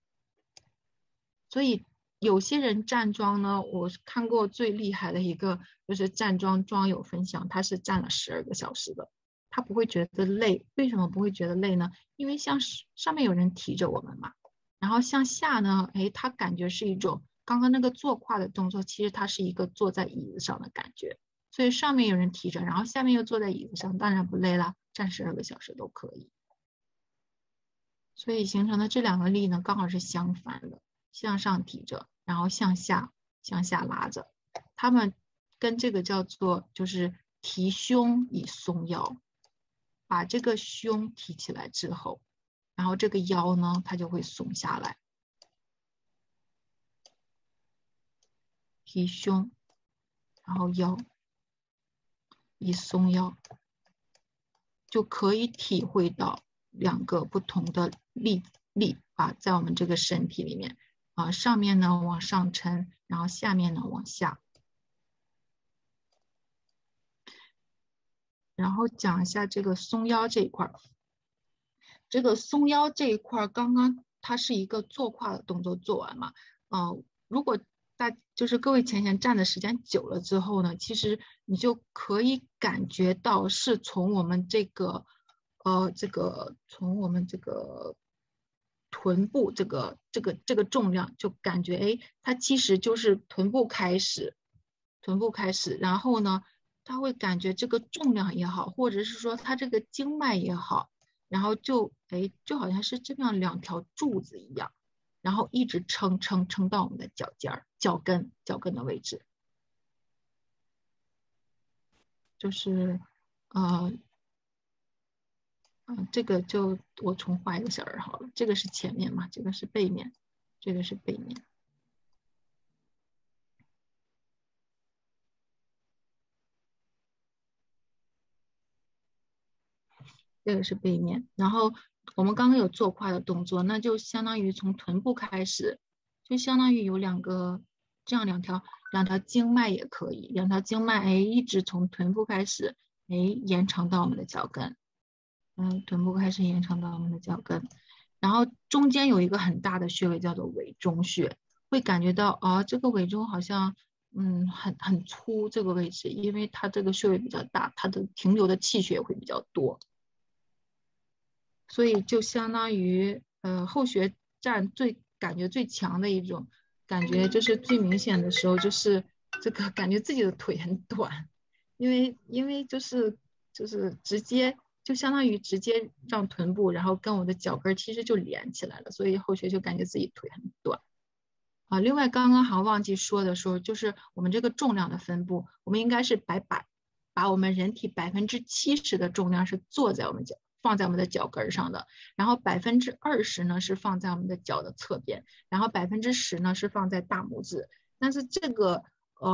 所以有些人站桩呢，我看过最厉害的一个就是站桩桩友分享，他是站了12个小时的，他不会觉得累。为什么不会觉得累呢？因为上面有人提着我们嘛，然后向下呢他感觉是一种刚刚那个坐胯的动作，其实它是一个坐在椅子上的感觉，所以上面有人提着，然后下面又坐在椅子上，当然不累了，站12个小时都可以。所以形成的这2个力呢刚好是相反的，向上提着，然后向下拉着，他们跟这个叫做就是提胸以松腰，把这个胸提起来之后，然后这个腰呢它就会松下来，提胸，然后腰以松腰，就可以体会到2个不同的力在我们这个身体里面上面呢往上沉，然后下面呢往下。然后讲一下这个松腰这一块。这个松腰这一块刚刚它是一个坐胯的动作做完嘛，如果就是各位前站的时间久了之后呢，其实你就可以感觉到是从我们这个从我们这个臀部这个重量，就感觉它其实就是臀部开始，然后呢他会感觉这个重量也好，或者是说他这个经脉也好，然后就好像是这样2条柱子一样，然后一直撑到我们的脚跟的位置，就是这个就我重画一个小人好了，这个是前面嘛，这个是背面，这个是背面。这个是背面，然后我们刚刚有坐胯的动作，那就相当于从臀部开始，就相当于有这样两条经脉也可以，2条经脉一直从臀部开始延长到我们的脚跟，臀部开始延长到我们的脚跟，然后中间有一个很大的穴位叫做委中穴，会感觉到这个委中好像很粗，这个位置，因为它这个穴位比较大，它的停留的气血会比较多。所以就相当于后穴站感觉最强的一种感觉，就是最明显的时候就是这个感觉自己的腿很短，因为就是直接就相当于直接让臀部然后跟我的脚跟其实就连起来了，所以后穴就感觉自己腿很短。另外刚刚好像忘记说的时候，就是我们这个重量的分布，我们应该是把我们人体70%的重量是放在我们的脚跟上的，然后20%呢是放在我们的脚的侧边，然后10%呢是放在大拇指。但是这个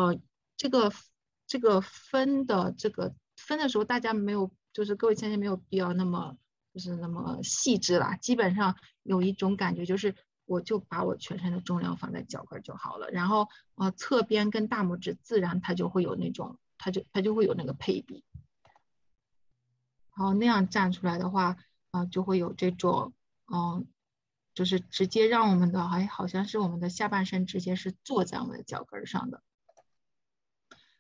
分的时候，大家没有，就是各位先生没有必要那么细致啦。基本上有一种感觉就是，我就把我全身的重量放在脚跟就好了，然后侧边跟大拇指自然它就会有那种，它就会有那个配比。然后那样站出来的话，就会有这种，就是直接让我们的好像是我们的下半身直接是坐在我们的脚跟上的，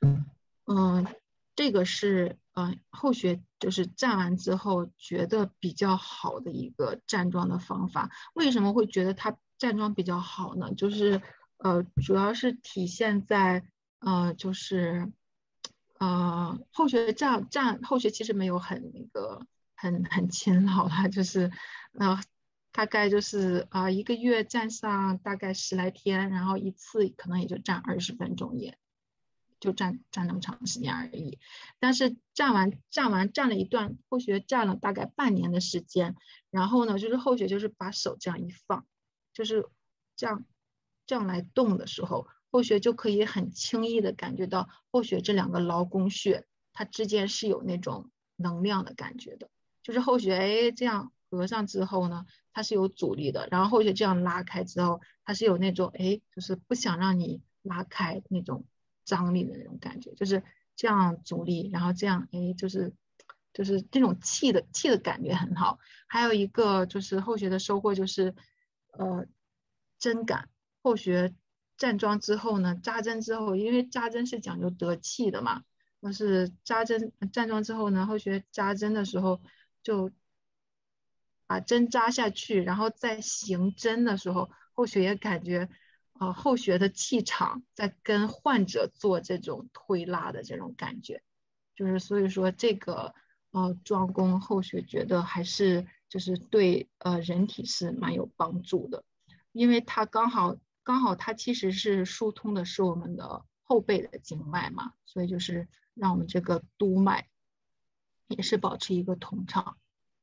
这个是后学就是站完之后觉得比较好的一个站桩的方法。为什么会觉得它站桩比较好呢？就是主要是体现在就是后学后学其实没有很那个很勤劳啦，就是大概就是一个月站上大概10来天，然后一次可能也就站20分钟，也就站那么长时间而已。但是站了一段，后学站了大概半年的时间，然后呢，就是后学就是把手这样一放，就是这样来动的时候，后学就可以很轻易的感觉到后学这2个劳宫穴它之间是有那种能量的感觉的。就是后学这样合上之后呢，它是有阻力的，然后后学这样拉开之后，它是有那种就是不想让你拉开那种张力的那种感觉，就是这样阻力，然后这样就是这种气的感觉很好。还有一个就是后学的收获就是针感。后学站桩之后呢，扎针之后，因为扎针是讲究得气的嘛，就是站桩之后呢，后学扎针的时候就把针扎下去，然后在行针的时候，后学也感觉后学的气场在跟患者做这种推拉的这种感觉，就是所以说这个桩功后学觉得还是就是对人体是蛮有帮助的，因为它刚好它其实是疏通的是我们的后背的经脉嘛，所以就是让我们这个督脉也是保持一个通畅。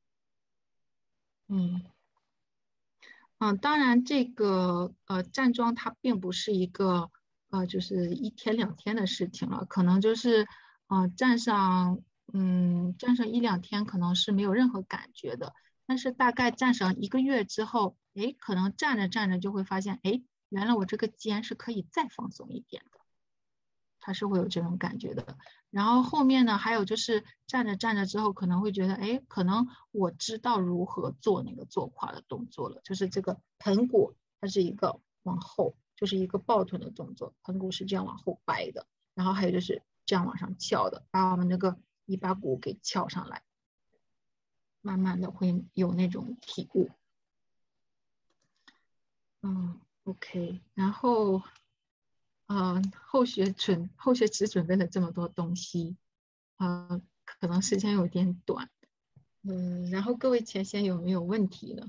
当然这个站桩它并不是一个就是1天2天的事情了，可能就是站上1、2天可能是没有任何感觉的，但是大概站上1个月之后，可能站着站着就会发现，原来我这个肩是可以再放松一点的，它是会有这种感觉的。然后后面呢，还有就是站着站着之后，可能会觉得，可能我知道如何做那个坐胯的动作了，就是这个盆骨，它是一个往后，就是一个抱臀的动作，盆骨是这样往后掰的，然后还有就是这样往上翘的，把我们这个尾巴骨给翘上来，慢慢的会有那种体悟。OK， 然后后学只准备了这么多东西，可能时间有点短，然后各位前贤有没有问题呢？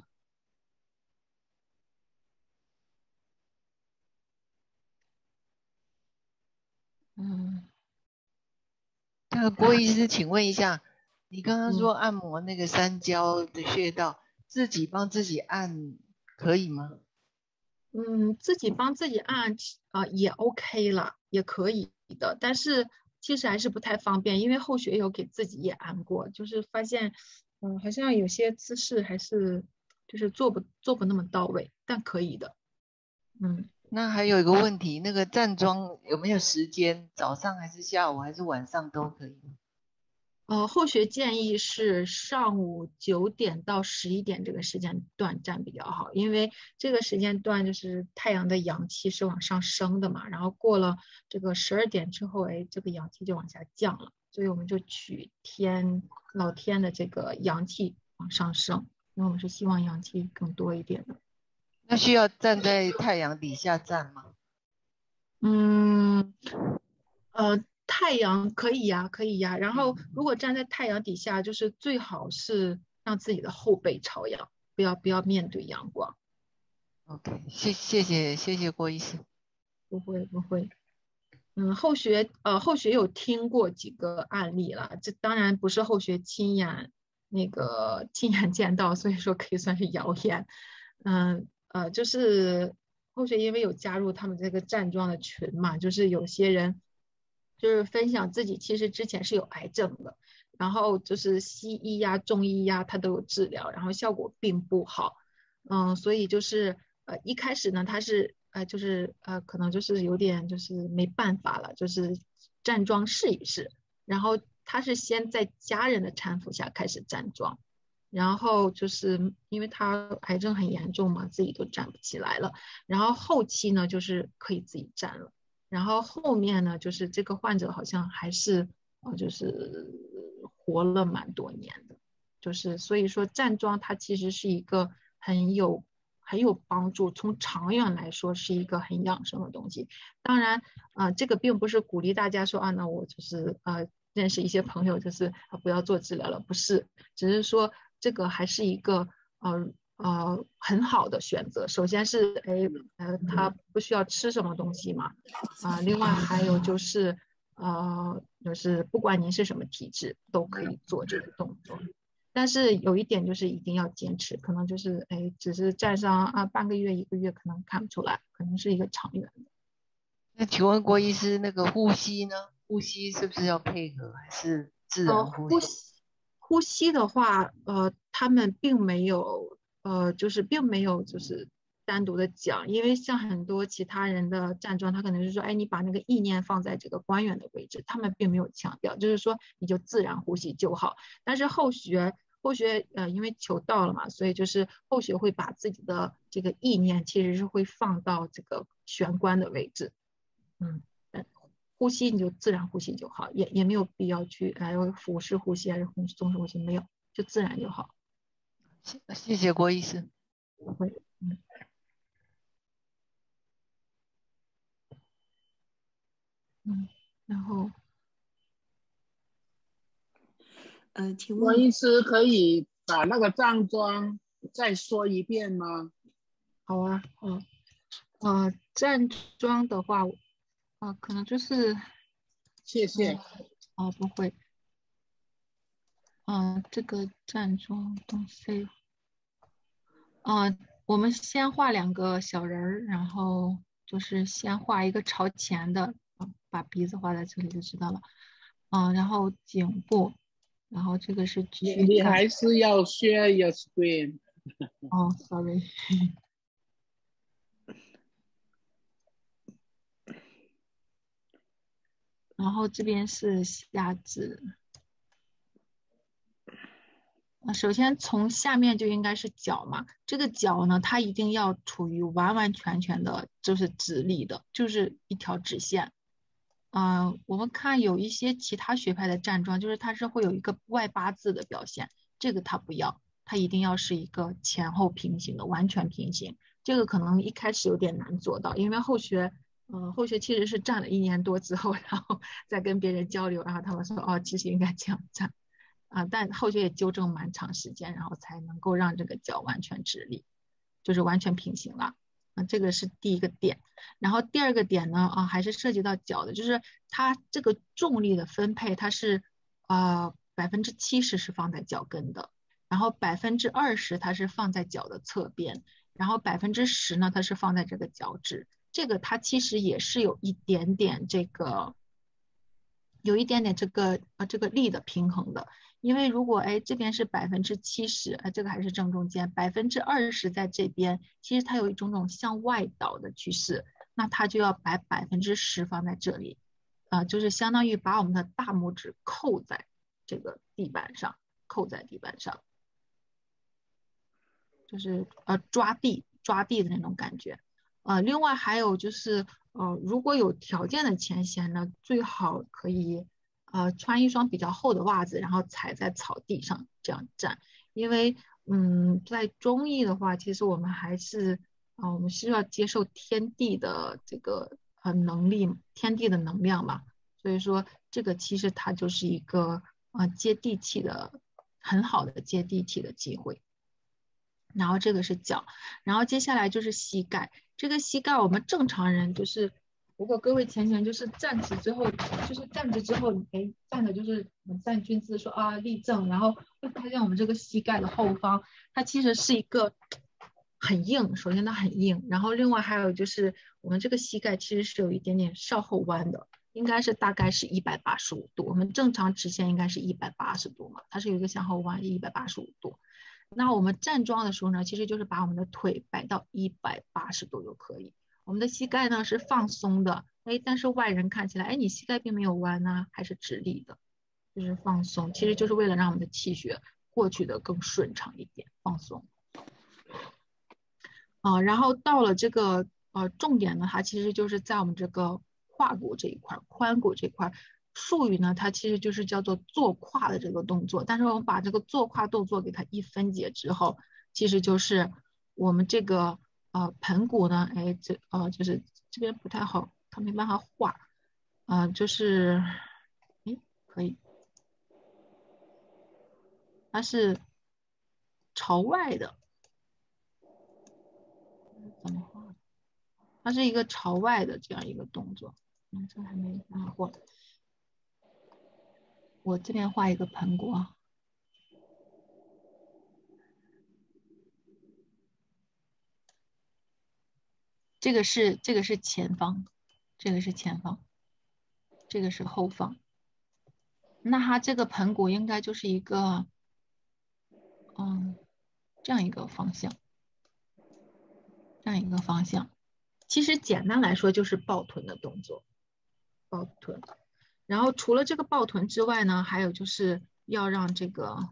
这个郭医师，请问一下，你刚刚说按摩那个三焦的穴道，自己帮自己按可以吗？ 自己帮自己按也 OK 了，也可以的，但是其实还是不太方便，因为后学有给自己也按过，就是发现好像有些姿势还是就是做不那么到位，但可以的。 那还有一个问题，那个站桩有没有时间？早上还是下午还是晚上都可以？ 后学建议是上午9点到11点这个时间段站比较好，因为这个时间段就是太阳的阳气是往上升的嘛，然后过了这个12点之后，这个阳气就往下降了，所以我们就取老天的这个阳气往上升，因为我们是希望阳气更多一点的。 那需要站在太阳底下站吗？ 太阳可以呀，可以呀。然后如果站在太阳底下，就是最好是让自己的后背朝阳，不要面对阳光。 OK， 谢谢郭医师。 不会。后学有听过几个案例了，这当然不是后学亲眼见到，所以说可以算是谣言。就是后学因为有加入他们这个站桩的群嘛，就是有些人就是分享自己其实之前是有癌症的，然后就是西医呀、中医呀，他都有治疗，然后效果并不好。所以就是一开始呢，他是就是可能就是有点就是没办法了，就是站桩试一试，然后他是先在家人的搀扶下开始站桩，然后就是因为他癌症很严重嘛，自己都站不起来了，然后后期呢就是可以自己站了， 然后后面呢，就是这个患者好像还是就是活了蛮多年的，就是所以说站桩它其实是一个很有帮助，从长远来说是一个很养生的东西。当然这个并不是鼓励大家说那我就是认识一些朋友就是不要做治疗了，不是，只是说这个还是一个很好的选择。首先是他不需要吃什么东西嘛，另外还有就是就是不管您是什么体质都可以做这个动作。但是有一点就是一定要坚持，可能就是只是站上半个月1个月可能看不出来，可能是一个长远的。 那请问郭医师，那个呼吸呢？呼吸是不是要配合，还是自然呼吸？ 呼吸的话，他们并没有就是单独的讲，因为像很多其他人的站桩，他可能是说，你把那个意念放在这个关元的位置，他们并没有强调，就是说你就自然呼吸就好。但是后学因为求道了嘛，所以就是后学会把自己的这个意念其实是会放到这个玄关的位置，呼吸你就自然呼吸就好，也没有必要去腹式呼吸还是松式呼吸，没有，就自然就好。 谢谢郭医师。 不会，然后请问郭医师可以把那个站桩再说一遍吗？ 好啊，站桩的话，可能就是， 谢谢。 不会，这个站桩东西，我们先画2个小人儿，然后就是先画一个朝前的，把鼻子画在这里就知道了，然后颈部，然后这个是你还是要 share your screen。 sorry。然后这边是下肢，首先从下面就应该是脚嘛，这个脚呢，它一定要处于完完全全的就是直立的，就是一条直线。我们看有一些其他学派的站桩，就是它是会有一个外八字的表现，这个它不要，它一定要是一个前后平行的，完全平行。这个可能一开始有点难做到，因为后学其实是站了1年多之后，然后再跟别人交流，然后他们说其实应该这样站，但后学也纠正蛮长时间，然后才能够让这个脚完全直立，就是完全平行了。这个是第一个点。然后第二个点呢，还是涉及到脚的，就是它这个重力的分配，它是70%是放在脚跟的，然后20%它是放在脚的侧边，然后10%呢它是放在这个脚趾。这个它其实也是有一点点这个这个力的平衡的。因为如果这边是70%，这个还是正中间，20%在这边，其实它有一种向外倒的趋势，那它就要把10%放在这里，就是相当于把我们的大拇指扣在这个地板上，就是抓地的那种感觉。另外还有就是如果有条件的前贤呢，最好可以穿一双比较厚的袜子，然后踩在草地上这样站。因为在中医的话，其实我们还是我们需要接受天地的这个能力，天地的能量嘛。所以说这个其实它就是一个接地气的很好的接地气的机会。然后这个是脚，然后接下来就是膝盖。这个膝盖我们正常人就是，如果各位前贤就是站直之后，站的就是我们站军姿说立正，然后会发现我们这个膝盖的后方，它其实是一个很硬，首先它很硬，然后另外还有就是我们这个膝盖其实是有一点点稍后弯的，应该是大概是185度，我们正常直线应该是180度嘛，它是有一个向后弯185度。那我们站桩的时候呢，其实就是把我们的腿摆到180度就可以。我们的膝盖呢是放松的，但是外人看起来，你膝盖并没有弯呢，还是直立的，就是放松。其实就是为了让我们的气血过去的更顺畅一点，放松。然后到了这个重点呢，它其实就是在我们这个胯骨这一块、髋骨这一块。术语呢，它其实就是叫做坐胯的这个动作，但是我们把这个坐胯动作给它一分解之后，其实就是我们这个盆骨呢，哎，就是这边不太好，它没办法画，就是可以，它是朝外的，怎么画？它是一个朝外的这样一个动作，这还没办法画。我这边画一个盆骨啊，这个是前方，这个是前方，这个是后方。那它这个盆骨应该就是一个，这样一个方向，这样一个方向。其实简单来说就是抱臀的动作，抱臀。然后除了这个抱臀之外呢，还有就是要让这个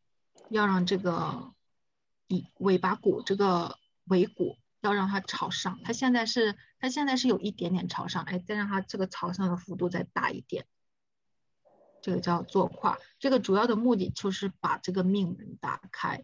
尾巴骨这个尾骨要让它朝上，它现在是有一点点朝上，哎，再让它这个朝上的幅度再大一点，这个叫坐胯。这个主要的目的就是把这个命门打开，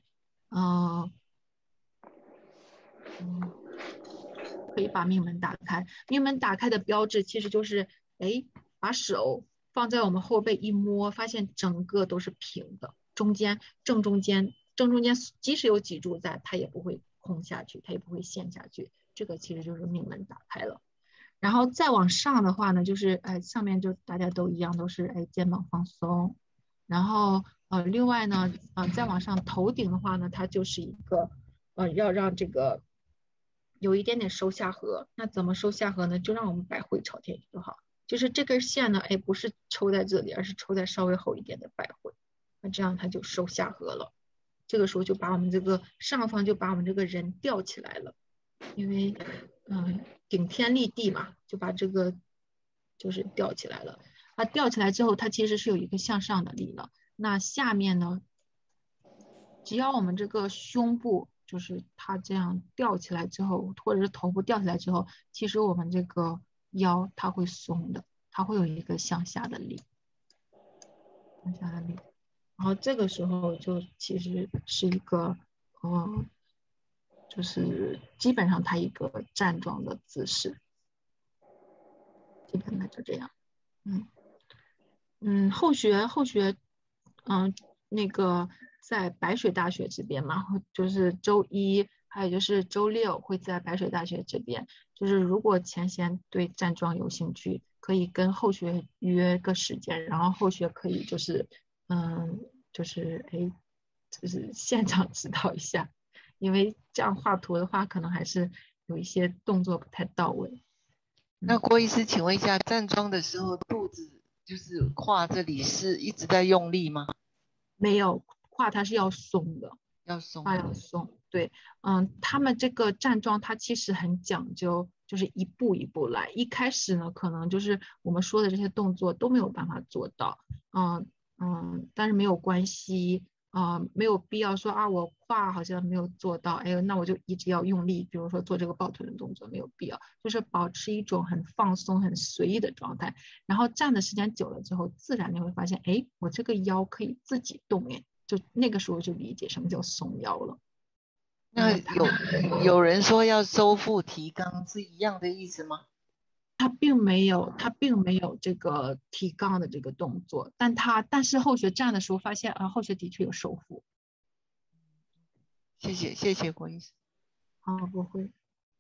可以把命门打开。命门打开的标志其实就是，哎，把手放在我们后背一摸，发现整个都是平的，正中间即使有脊柱在，它也不会空下去，它也不会陷下去。这个其实就是命门打开了。然后再往上的话呢，就是上面就大家都一样，都是肩膀放松。然后另外呢，再往上头顶的话呢，它就是一个要让这个有一点点收下颌。那怎么收下颌呢？就让我们百会朝天就好。就是这根线呢，不是抽在这里，而是抽在稍微后一点的百会。那这样它就收下颌了。这个时候就把我们这个上方就把我们这个人吊起来了，因为顶天立地嘛，就把这个就是吊起来了。吊起来之后，它其实是有一个向上的力了。那下面呢，只要我们这个胸部就是它这样吊起来之后，或者是头部吊起来之后，其实我们这个腰它会松的，它会有一个向下的力，然后这个时候就其实是一个就是基本上它一个站桩的姿势，基本上就这样。后学那个在白水大学这边嘛，就是周一还有就是周六会在白水大学这边，就是如果前贤对站桩有兴趣，可以跟后学约个时间，然后后学可以就是就是现场指导一下，因为这样画图的话可能还是有一些动作不太到位。 那郭医师，请问一下，站桩的时候肚子就是胯这里是一直在用力吗？ 没有，胯它是要松的， 要松， 胯要松。对，他们这个站桩它其实很讲究，就是一步一步来。一开始呢，可能就是我们说的这些动作都没有办法做到，但是没有关系。没有必要说我胯好像没有做到，那我就一直要用力，比如说做这个抱臀的动作，没有必要，就是保持一种很放松、很随意的状态。然后站的时间久了之后，自然你会发现，我这个腰可以自己动，就那个时候就理解什么叫松腰了。 那有人说要收腹提肛，是一样的意思吗？ 他并没有这个提肛的这个动作，但是后学站的时候发现后学的确有收腹。 谢谢郭医师。 不会。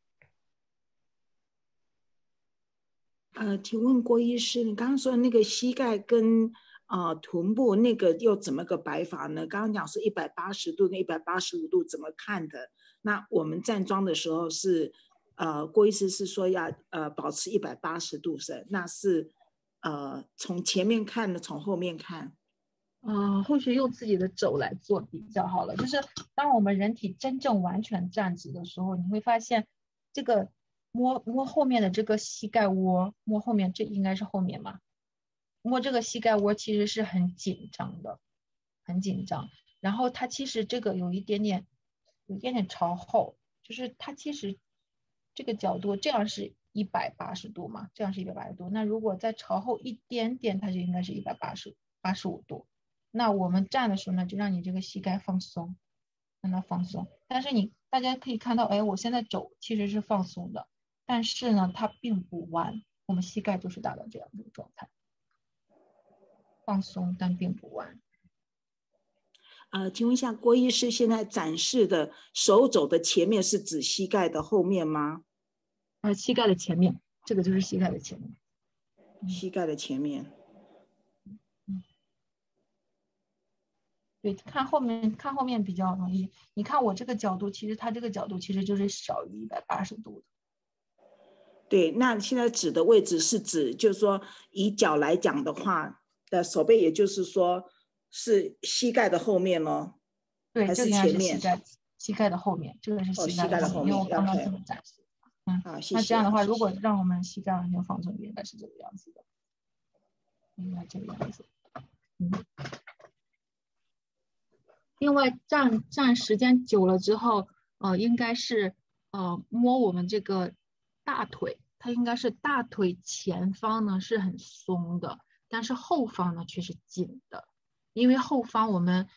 请问郭医师，你刚刚说那个膝盖跟臀部那个又怎么个摆法呢？刚刚讲是180度跟185度怎么看的？那我们站桩的时候是郭医师是说要保持180度是？那是从前面看的，从后面看？ 后学用自己的肘来做比较好了。就是当我们人体真正完全站直的时候，你会发现这个摸后面的这个膝盖窝，摸后面，这应该是后面嘛？摸这个膝盖窝其实是很紧张的，很紧张。然后它其实这个有一点点朝后，就是它其实这个角度这样是 180度嘛，这样是180度。那如果再朝后一点点，它就应该是85度。那我们站的时候呢，就让你这个膝盖放松，让它放松。但是大家可以看到，哎，我现在肘其实是放松的，但是呢，它并不弯，我们膝盖就是达到这样的状态，放松但并不弯。 请问一下，郭医师现在展示的手肘的前面是指膝盖的后面吗？ 膝盖的前面，这个就是膝盖的前面。 膝盖的前面。 对，看后面比较容易。你看我这个角度，其实它这个角度其实就是少于180度的。 对，那现在指的位置是指，就是说以脚来讲的话的手背，也就是说是膝盖的后面咯？ 对， 还是这个应该前面？ 是膝盖的后面，这个是膝盖的后面，因为我刚刚这么展示。 好，谢谢。 那这样的话，如果让我们膝盖完全放松，应该是这个样子的，应该这个样子。另外站时间久了之后，应该是摸我们这个大腿，它应该是大腿前方呢是很松的，但是后方呢却是紧的，因为后方我们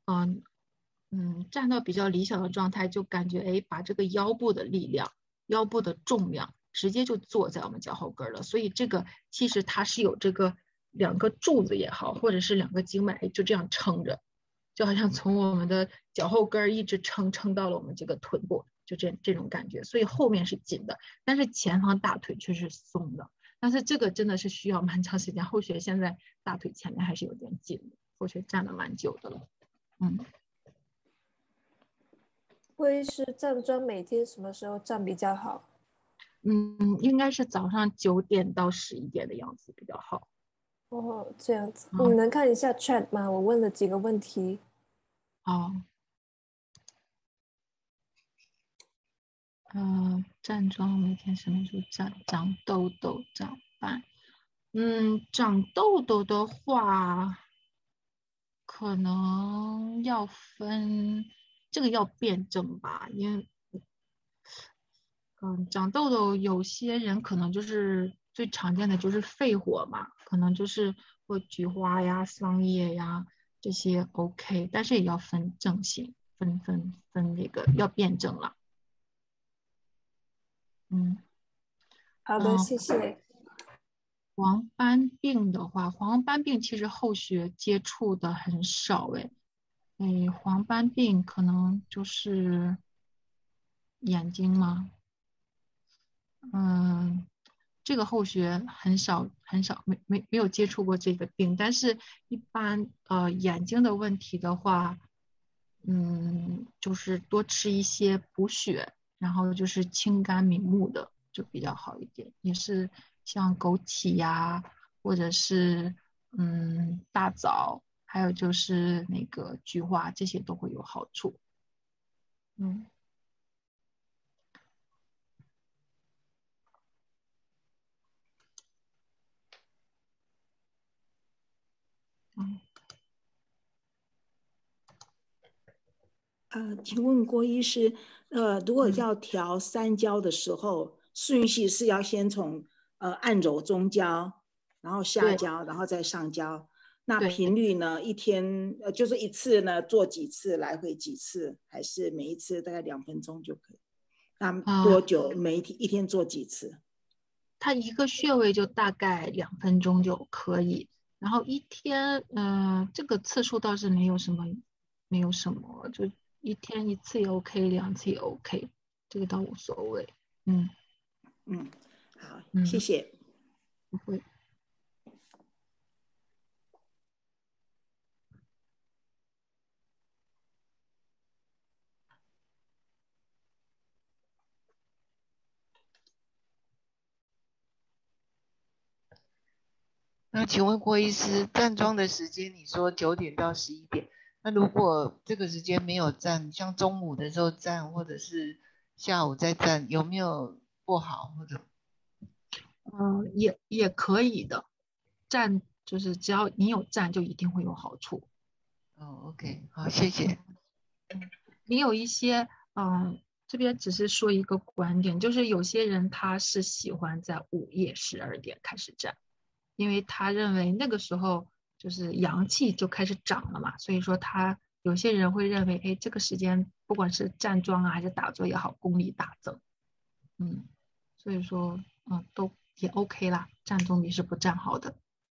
站到比较理想的状态，就感觉哎把这个腰部的力量、腰部的重量直接就坐在我们脚后跟了，所以这个其实它是有这个2个柱子也好，或者是2个经脉就这样撑着。就好像从我们的脚后跟一直撑到了我们这个臀部，就这种感觉，所以后面是紧的，但是前方大腿却是松的。但是这个真的是需要蛮长时间，后学现在大腿前面还是有点紧的，后学站了蛮久的了。 郭医师，站桩每天什么时候站比较好？ 应该是早上9点到11点的样子比较好。 哦，这样子，你能看一下 chat 吗？我问了几个问题。 站桩每天什么时候站？长痘痘长斑。长痘痘的话，可能要分，这个要辩证吧，因为长痘痘有些人可能就是最常见的就是肺火嘛，可能就是或菊花呀、桑叶呀这些 OK， 但是也要分症型，分那个要辩证了。 好的，谢谢。 黄斑病的话，黄斑病其实后学接触的很少黄斑病可能就是眼睛吗？这个后学很少，没有接触过这个病，但是一般眼睛的问题的话，就是多吃一些补血，然后就是清肝明目的就比较好一点，也是像枸杞呀，或者是大枣，还有就是那个菊花，这些都会有好处。 请问郭医师，如果要调三焦的时候，顺序是要先从按揉中焦，然后下焦，然后再上焦。那频率呢？一天就是一次呢做几次，来回几次，还是每一次大概2分钟就可以？那多久？每一天做几次？ 它一个穴位就大概2分钟就可以，然后一天，这个次数倒是没有什么，就1天1次也 OK， 2次也 OK， 这个倒无所谓。 好，谢谢。 不会。 那请问郭医师，站桩的时间你说9点到11点，那如果这个时间没有站，像中午的时候站，或者是下午再站，有没有不好或者？ 也可以的，站就是只要你有站，就一定会有好处。 OK， 好，谢谢。 你有一些这边只是说一个观点，就是有些人他是喜欢在午夜12点开始站，因为他认为那个时候就是阳气就开始长了嘛，所以说他有些人会认为，哎，这个时间不管是站桩啊还是打坐也好，功力大增。所以说都也 OK 啦，站总比是不站好的。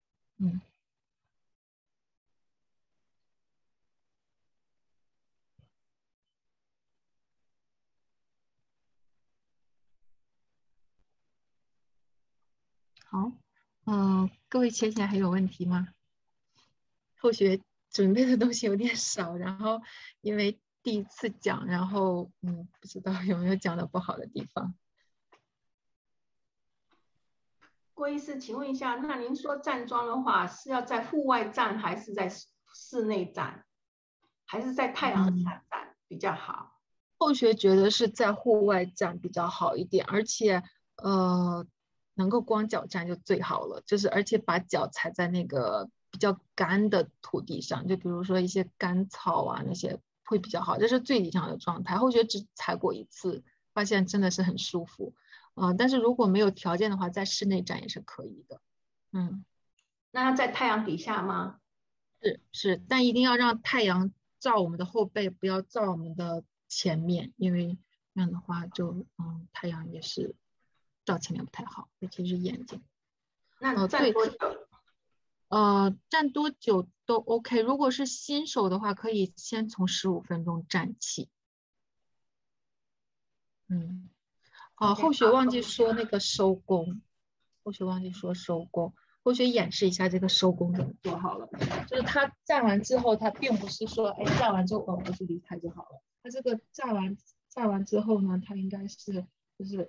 好，各位浅浅还有问题吗？后学准备的东西有点少，然后因为第一次讲，然后不知道有没有讲的不好的地方。 郭医师，请问一下，那您说站桩的话是要在户外站还是在室内站，还是在太阳下站比较好？ 后学觉得是在户外站比较好一点，而且能够光脚站就最好了，就是而且把脚踩在那个比较干的土地上，就比如说一些干草啊那些会比较好，这是最理想的状态。后学只踩过一次，发现真的是很舒服。但是如果没有条件的话，在室内站也是可以的。 那要在太阳底下吗？ 是，但一定要让太阳照我们的后背，不要照我们的前面，因为那样的话就太阳也是照前面不太好，尤其是眼睛。 那站多久？ 站多久都 OK。如果是新手的话，可以先从15分钟站起。后学忘记说那个收工，后学演示一下这个收工怎么做好了。就是他站完之后，他并不是说站完之后我就离开就好了。他这个站完之后呢，他应该是就是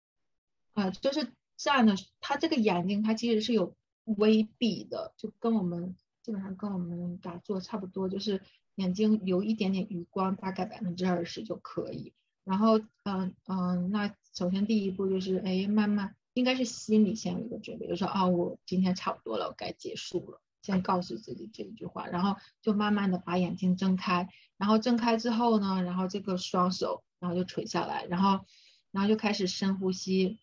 站的，他这个眼睛他其实是有微闭的，就跟我们基本上跟我们打坐差不多，就是眼睛有一点点余光，大概20%就可以。然后那首先第一步就是慢慢应该是心里先有一个准备，就说我今天差不多了，我该结束了，先告诉自己这一句话，然后就慢慢的把眼睛睁开，然后睁开之后呢，然后这个双手然后就垂下来，然后就开始深呼吸，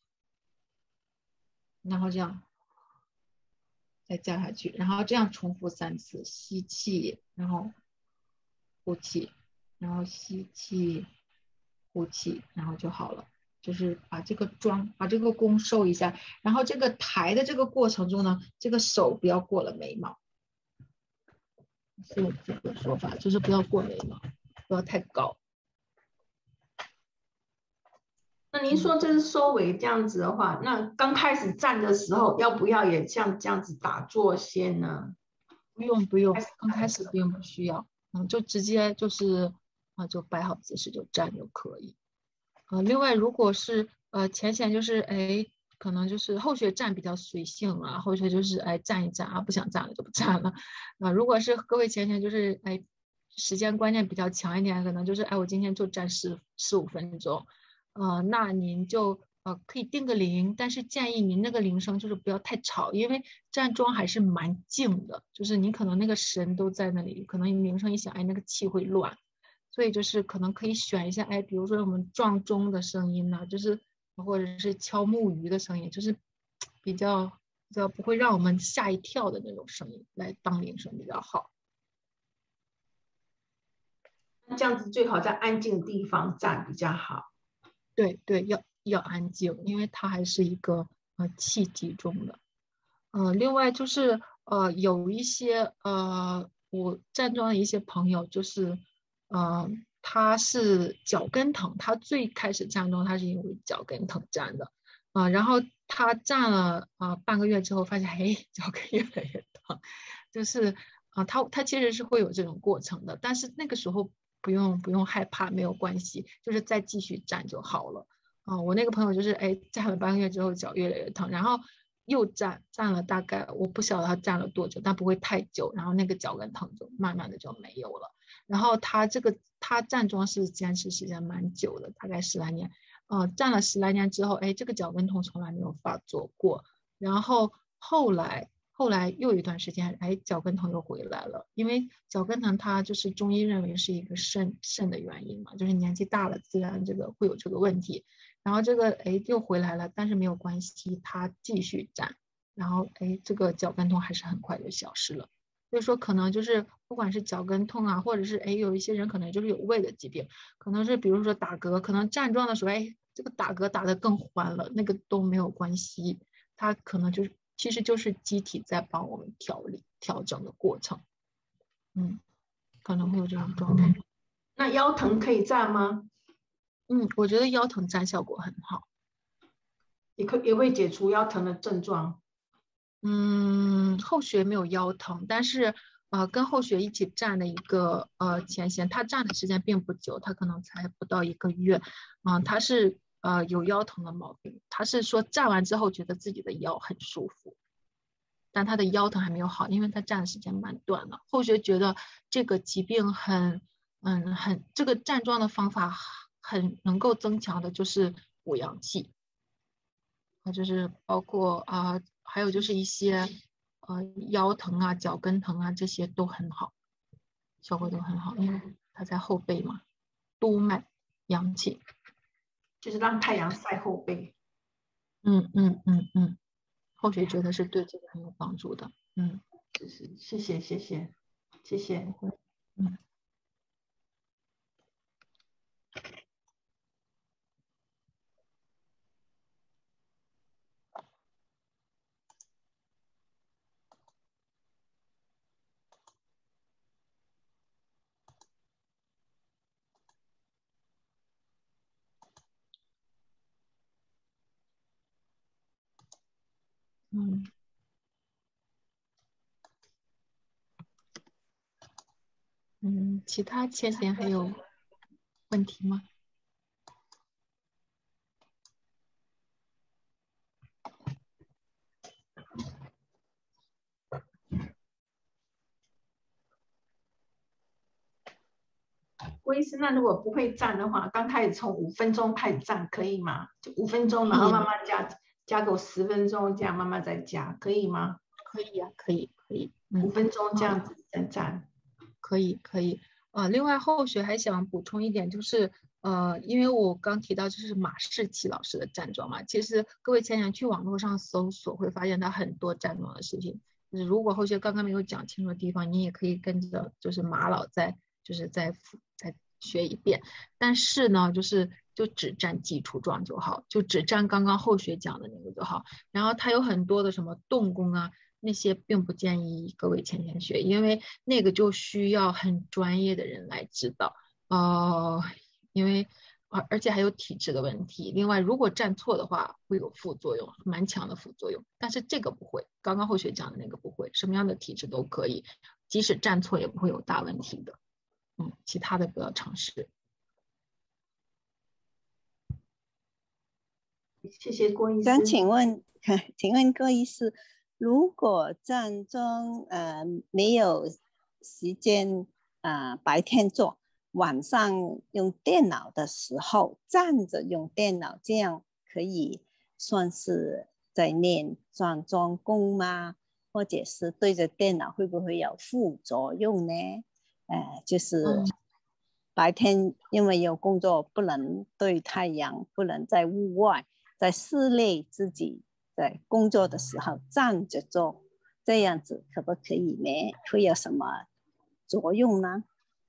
然后这样再降下去，然后这样重复3次，吸气，然后呼气，然后吸气呼气，然后就好了。就是把这个弓收一下，然后这个抬的这个过程中呢，这个手不要过了眉毛，是我这个说法，就是不要过眉毛，不要太高。 那您说这是收尾这样子的话，那刚开始站的时候要不要也像这样子打坐先呢？ 不用，刚开始并不需要，就直接就是就摆好姿势就站就可以。另外如果是浅显就是可能就是后学站比较随性啊，后学就是站一站啊，不想站了就不站了。如果是各位浅显就是时间观念比较强一点，可能就是我今天就站15分钟，那您就可以定个铃，但是建议您那个铃声就是不要太吵，因为站桩还是蛮静的，就是你可能那个神都在那里，可能铃声一响，那个气会乱。所以就是可能可以选一下，比如说我们撞钟的声音呢，就是或者是敲木鱼的声音，就是比较不会让我们吓一跳的那种声音来当铃声比较好。 这样子最好在安静的地方站比较好。 对，要安静，因为它还是一个气集中的。另外就是有一些我站桩的一些朋友就是他是脚跟疼，他最开始站桩他是因为脚跟疼站的，然后他站了半个月之后发现脚跟越来越疼，就是他其实是会有这种过程的，但是那个时候不用害怕，没有关系，就是再继续站就好了。我那个朋友就是站了半个月之后脚越来越疼，然后又站了大概我不晓得他站了多久，但不会太久，然后那个脚跟疼就慢慢的就没有了。然后他站桩是坚持时间蛮久的，大概10来年，站了10来年之后，这个脚跟痛从来没有发作过。然后后来后来又有一段时间，哎，脚跟疼又回来了。因为脚跟疼它就是中医认为是一个肾的原因嘛，就是年纪大了自然这个会有这个问题。然后这个哎又回来了，但是没有关系，他继续站，然后哎这个脚跟痛还是很快就消失了。所以说可能就是不管是脚跟痛啊，或者是哎有一些人可能就是有胃的疾病，可能是比如说打嗝，可能站桩的时候哎这个打嗝打得更欢了，那个都没有关系，它可能就是其实就是机体在帮我们调整的过程。可能会有这种状态。 那腰疼可以站吗？ 我觉得腰疼站效果很好， 也会解除腰疼的症状。 后学没有腰疼，但是跟后学一起站的一个前贤，他站的时间并不久，他可能才不到1个月，他是有腰疼的毛病，他是说站完之后觉得自己的腰很舒服，但他的腰疼还没有好，因为他站的时间蛮短的。后学觉得这个疾病这个站桩的方法很能够增强的就是补阳气，就是包括还有就是一些腰疼啊、脚跟疼啊，这些都很好，效果都很好，因为它在后背嘛，督脉阳气， 就是让太阳晒后背。 后学觉得是对这个很有帮助的。 谢谢。 其他前贤还有问题吗？ 郭医师，那如果不会站的话，刚开始从5分钟开始站可以吗？就5分钟，然后慢慢加个10分钟，这样慢慢再加，可以吗？ 可以呀，可以。 5分钟这样子再站， 可以。另外后学还想补充一点，就是因为我刚提到就是马士奇老师的站桩嘛，其实各位前贤去网络上搜索会发现他很多站桩的视频，就是如果后学刚刚没有讲清楚的地方，你也可以跟着就是马老再学一遍。但是呢就只站基础桩就好，就只站刚刚后学讲的那个就好。然后他有很多的什么动功啊，那些并不建议各位前贤学，因为那个就需要很专业的人来指导。因为而且还有体质的问题。另外如果站错的话会有副作用，蛮强的副作用，但是这个不会，刚刚后学讲的那个不会，什么样的体质都可以，即使站错也不会有大问题的。其他的不要尝试。 谢谢郭医师。 想请问郭医师，如果站桩没有时间白天做，晚上用电脑的时候站着用电脑，这样可以算是在练站桩功吗？或者是对着电脑会不会有副作用呢？就是白天因为有工作不能对太阳，不能在屋外，在室内自己在工作的时候站着做，这样子可不可以呢？会有什么作用呢？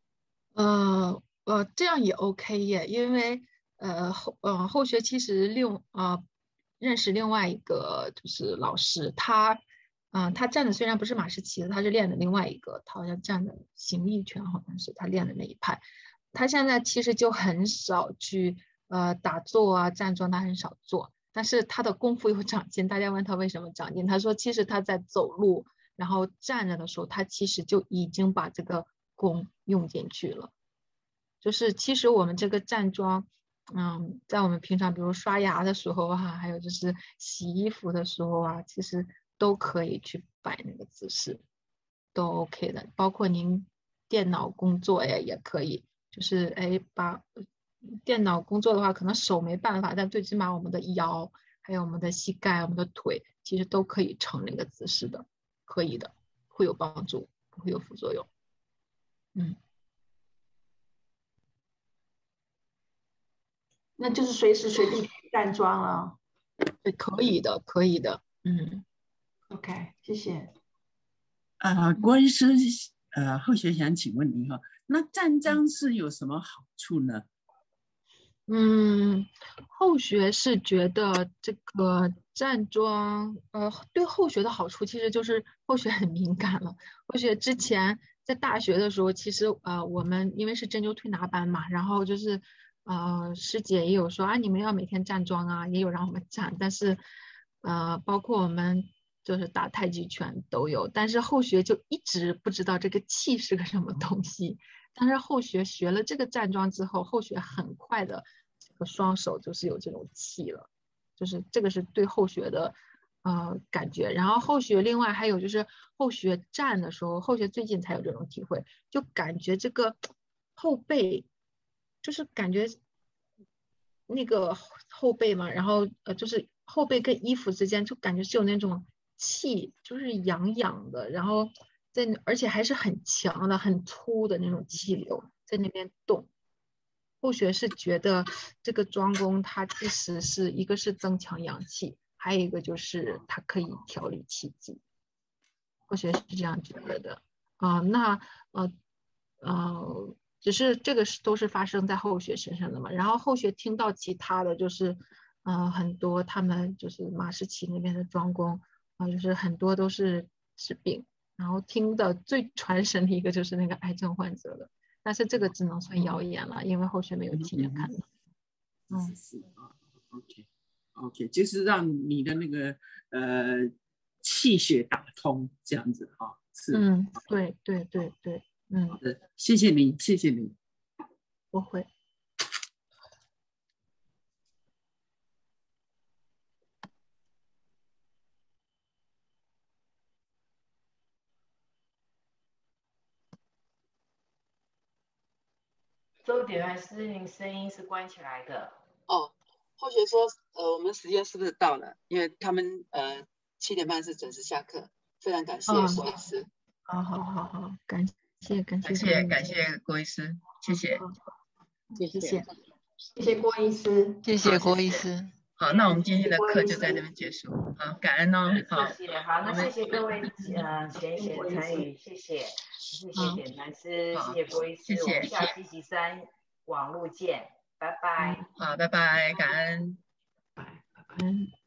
这样也 OK 耶，因为后学其实认识另外一个就是老师，他站的虽然不是马士奇的，他是练的另外一个，他好像站的形意拳，好像是他练的那一派。他现在其实就很少去打坐啊站桩，他很少做，但是他的功夫有长进。大家问他为什么长进，他说其实他在走路然后站着的时候，他其实就已经把这个功用进去了。就是其实我们这个站桩在我们平常比如刷牙的时候啊，还有就是洗衣服的时候啊，其实都可以去摆那个姿势，都 OK 的。包括您电脑工作呀也可以，就是把电脑工作的话可能手没办法，但最起码我们的腰还有我们的膝盖我们的腿其实都可以成那个姿势的， 可以的，会有帮助，不会有副作用。 那就是随时随地站桩了。 对，可以的，可以的。 OK， 谢谢。 郭医师，后学想请问您哈，那站桩是有什么好处呢？ 后学是觉得这个站桩，对后学的好处其实就是后学很敏感了。后学之前在大学的时候，其实我们因为是针灸推拿班嘛，然后就是师姐也有说啊，你们要每天站桩啊，也有让我们站，但是包括我们就是打太极拳都有，但是后学就一直不知道这个气是个什么东西。但是后学学了这个站桩之后，后学很快的这个双手就是有这种气了，就是这个是对后学的感觉。然后后学另外还有就是后学站的时候，后学最近才有这种体会，就感觉这个后背就是感觉那个后背嘛，然后就是后背跟衣服之间就感觉是有那种气，就是痒痒的，然后而且还是很强的、很粗的那种气流在那边动。后学是觉得这个庄功它其实是一个是增强阳气，还有一个就是它可以调理气机。后学是这样觉得的只是这个都是发生在后学身上的嘛。然后后学听到其他的就是很多他们就是马士奇那边的庄功就是很多都是治病。然后听的最传神的一个就是那个癌症患者的，但是这个只能算谣言了，因为后学没有亲眼看到。 OK， 就是让你的那个气血打通这样子哈。是。 对。 好的，谢谢你，谢谢你。 不会。 周点还是您声音是关起来的。 后学说，我们时间是不是到了？因为他们7点半是准时下课。非常感谢郭医师。 好，感谢郭医师，谢谢郭医师， 谢谢郭医师。 好，那我们今天的课就在这边结束。好，感恩哦。好，谢谢。好，那谢谢各位浅显参与，谢谢点谈师，谢谢郭医师，我们下星期3网路见，拜拜。好，拜拜，感恩。 拜拜。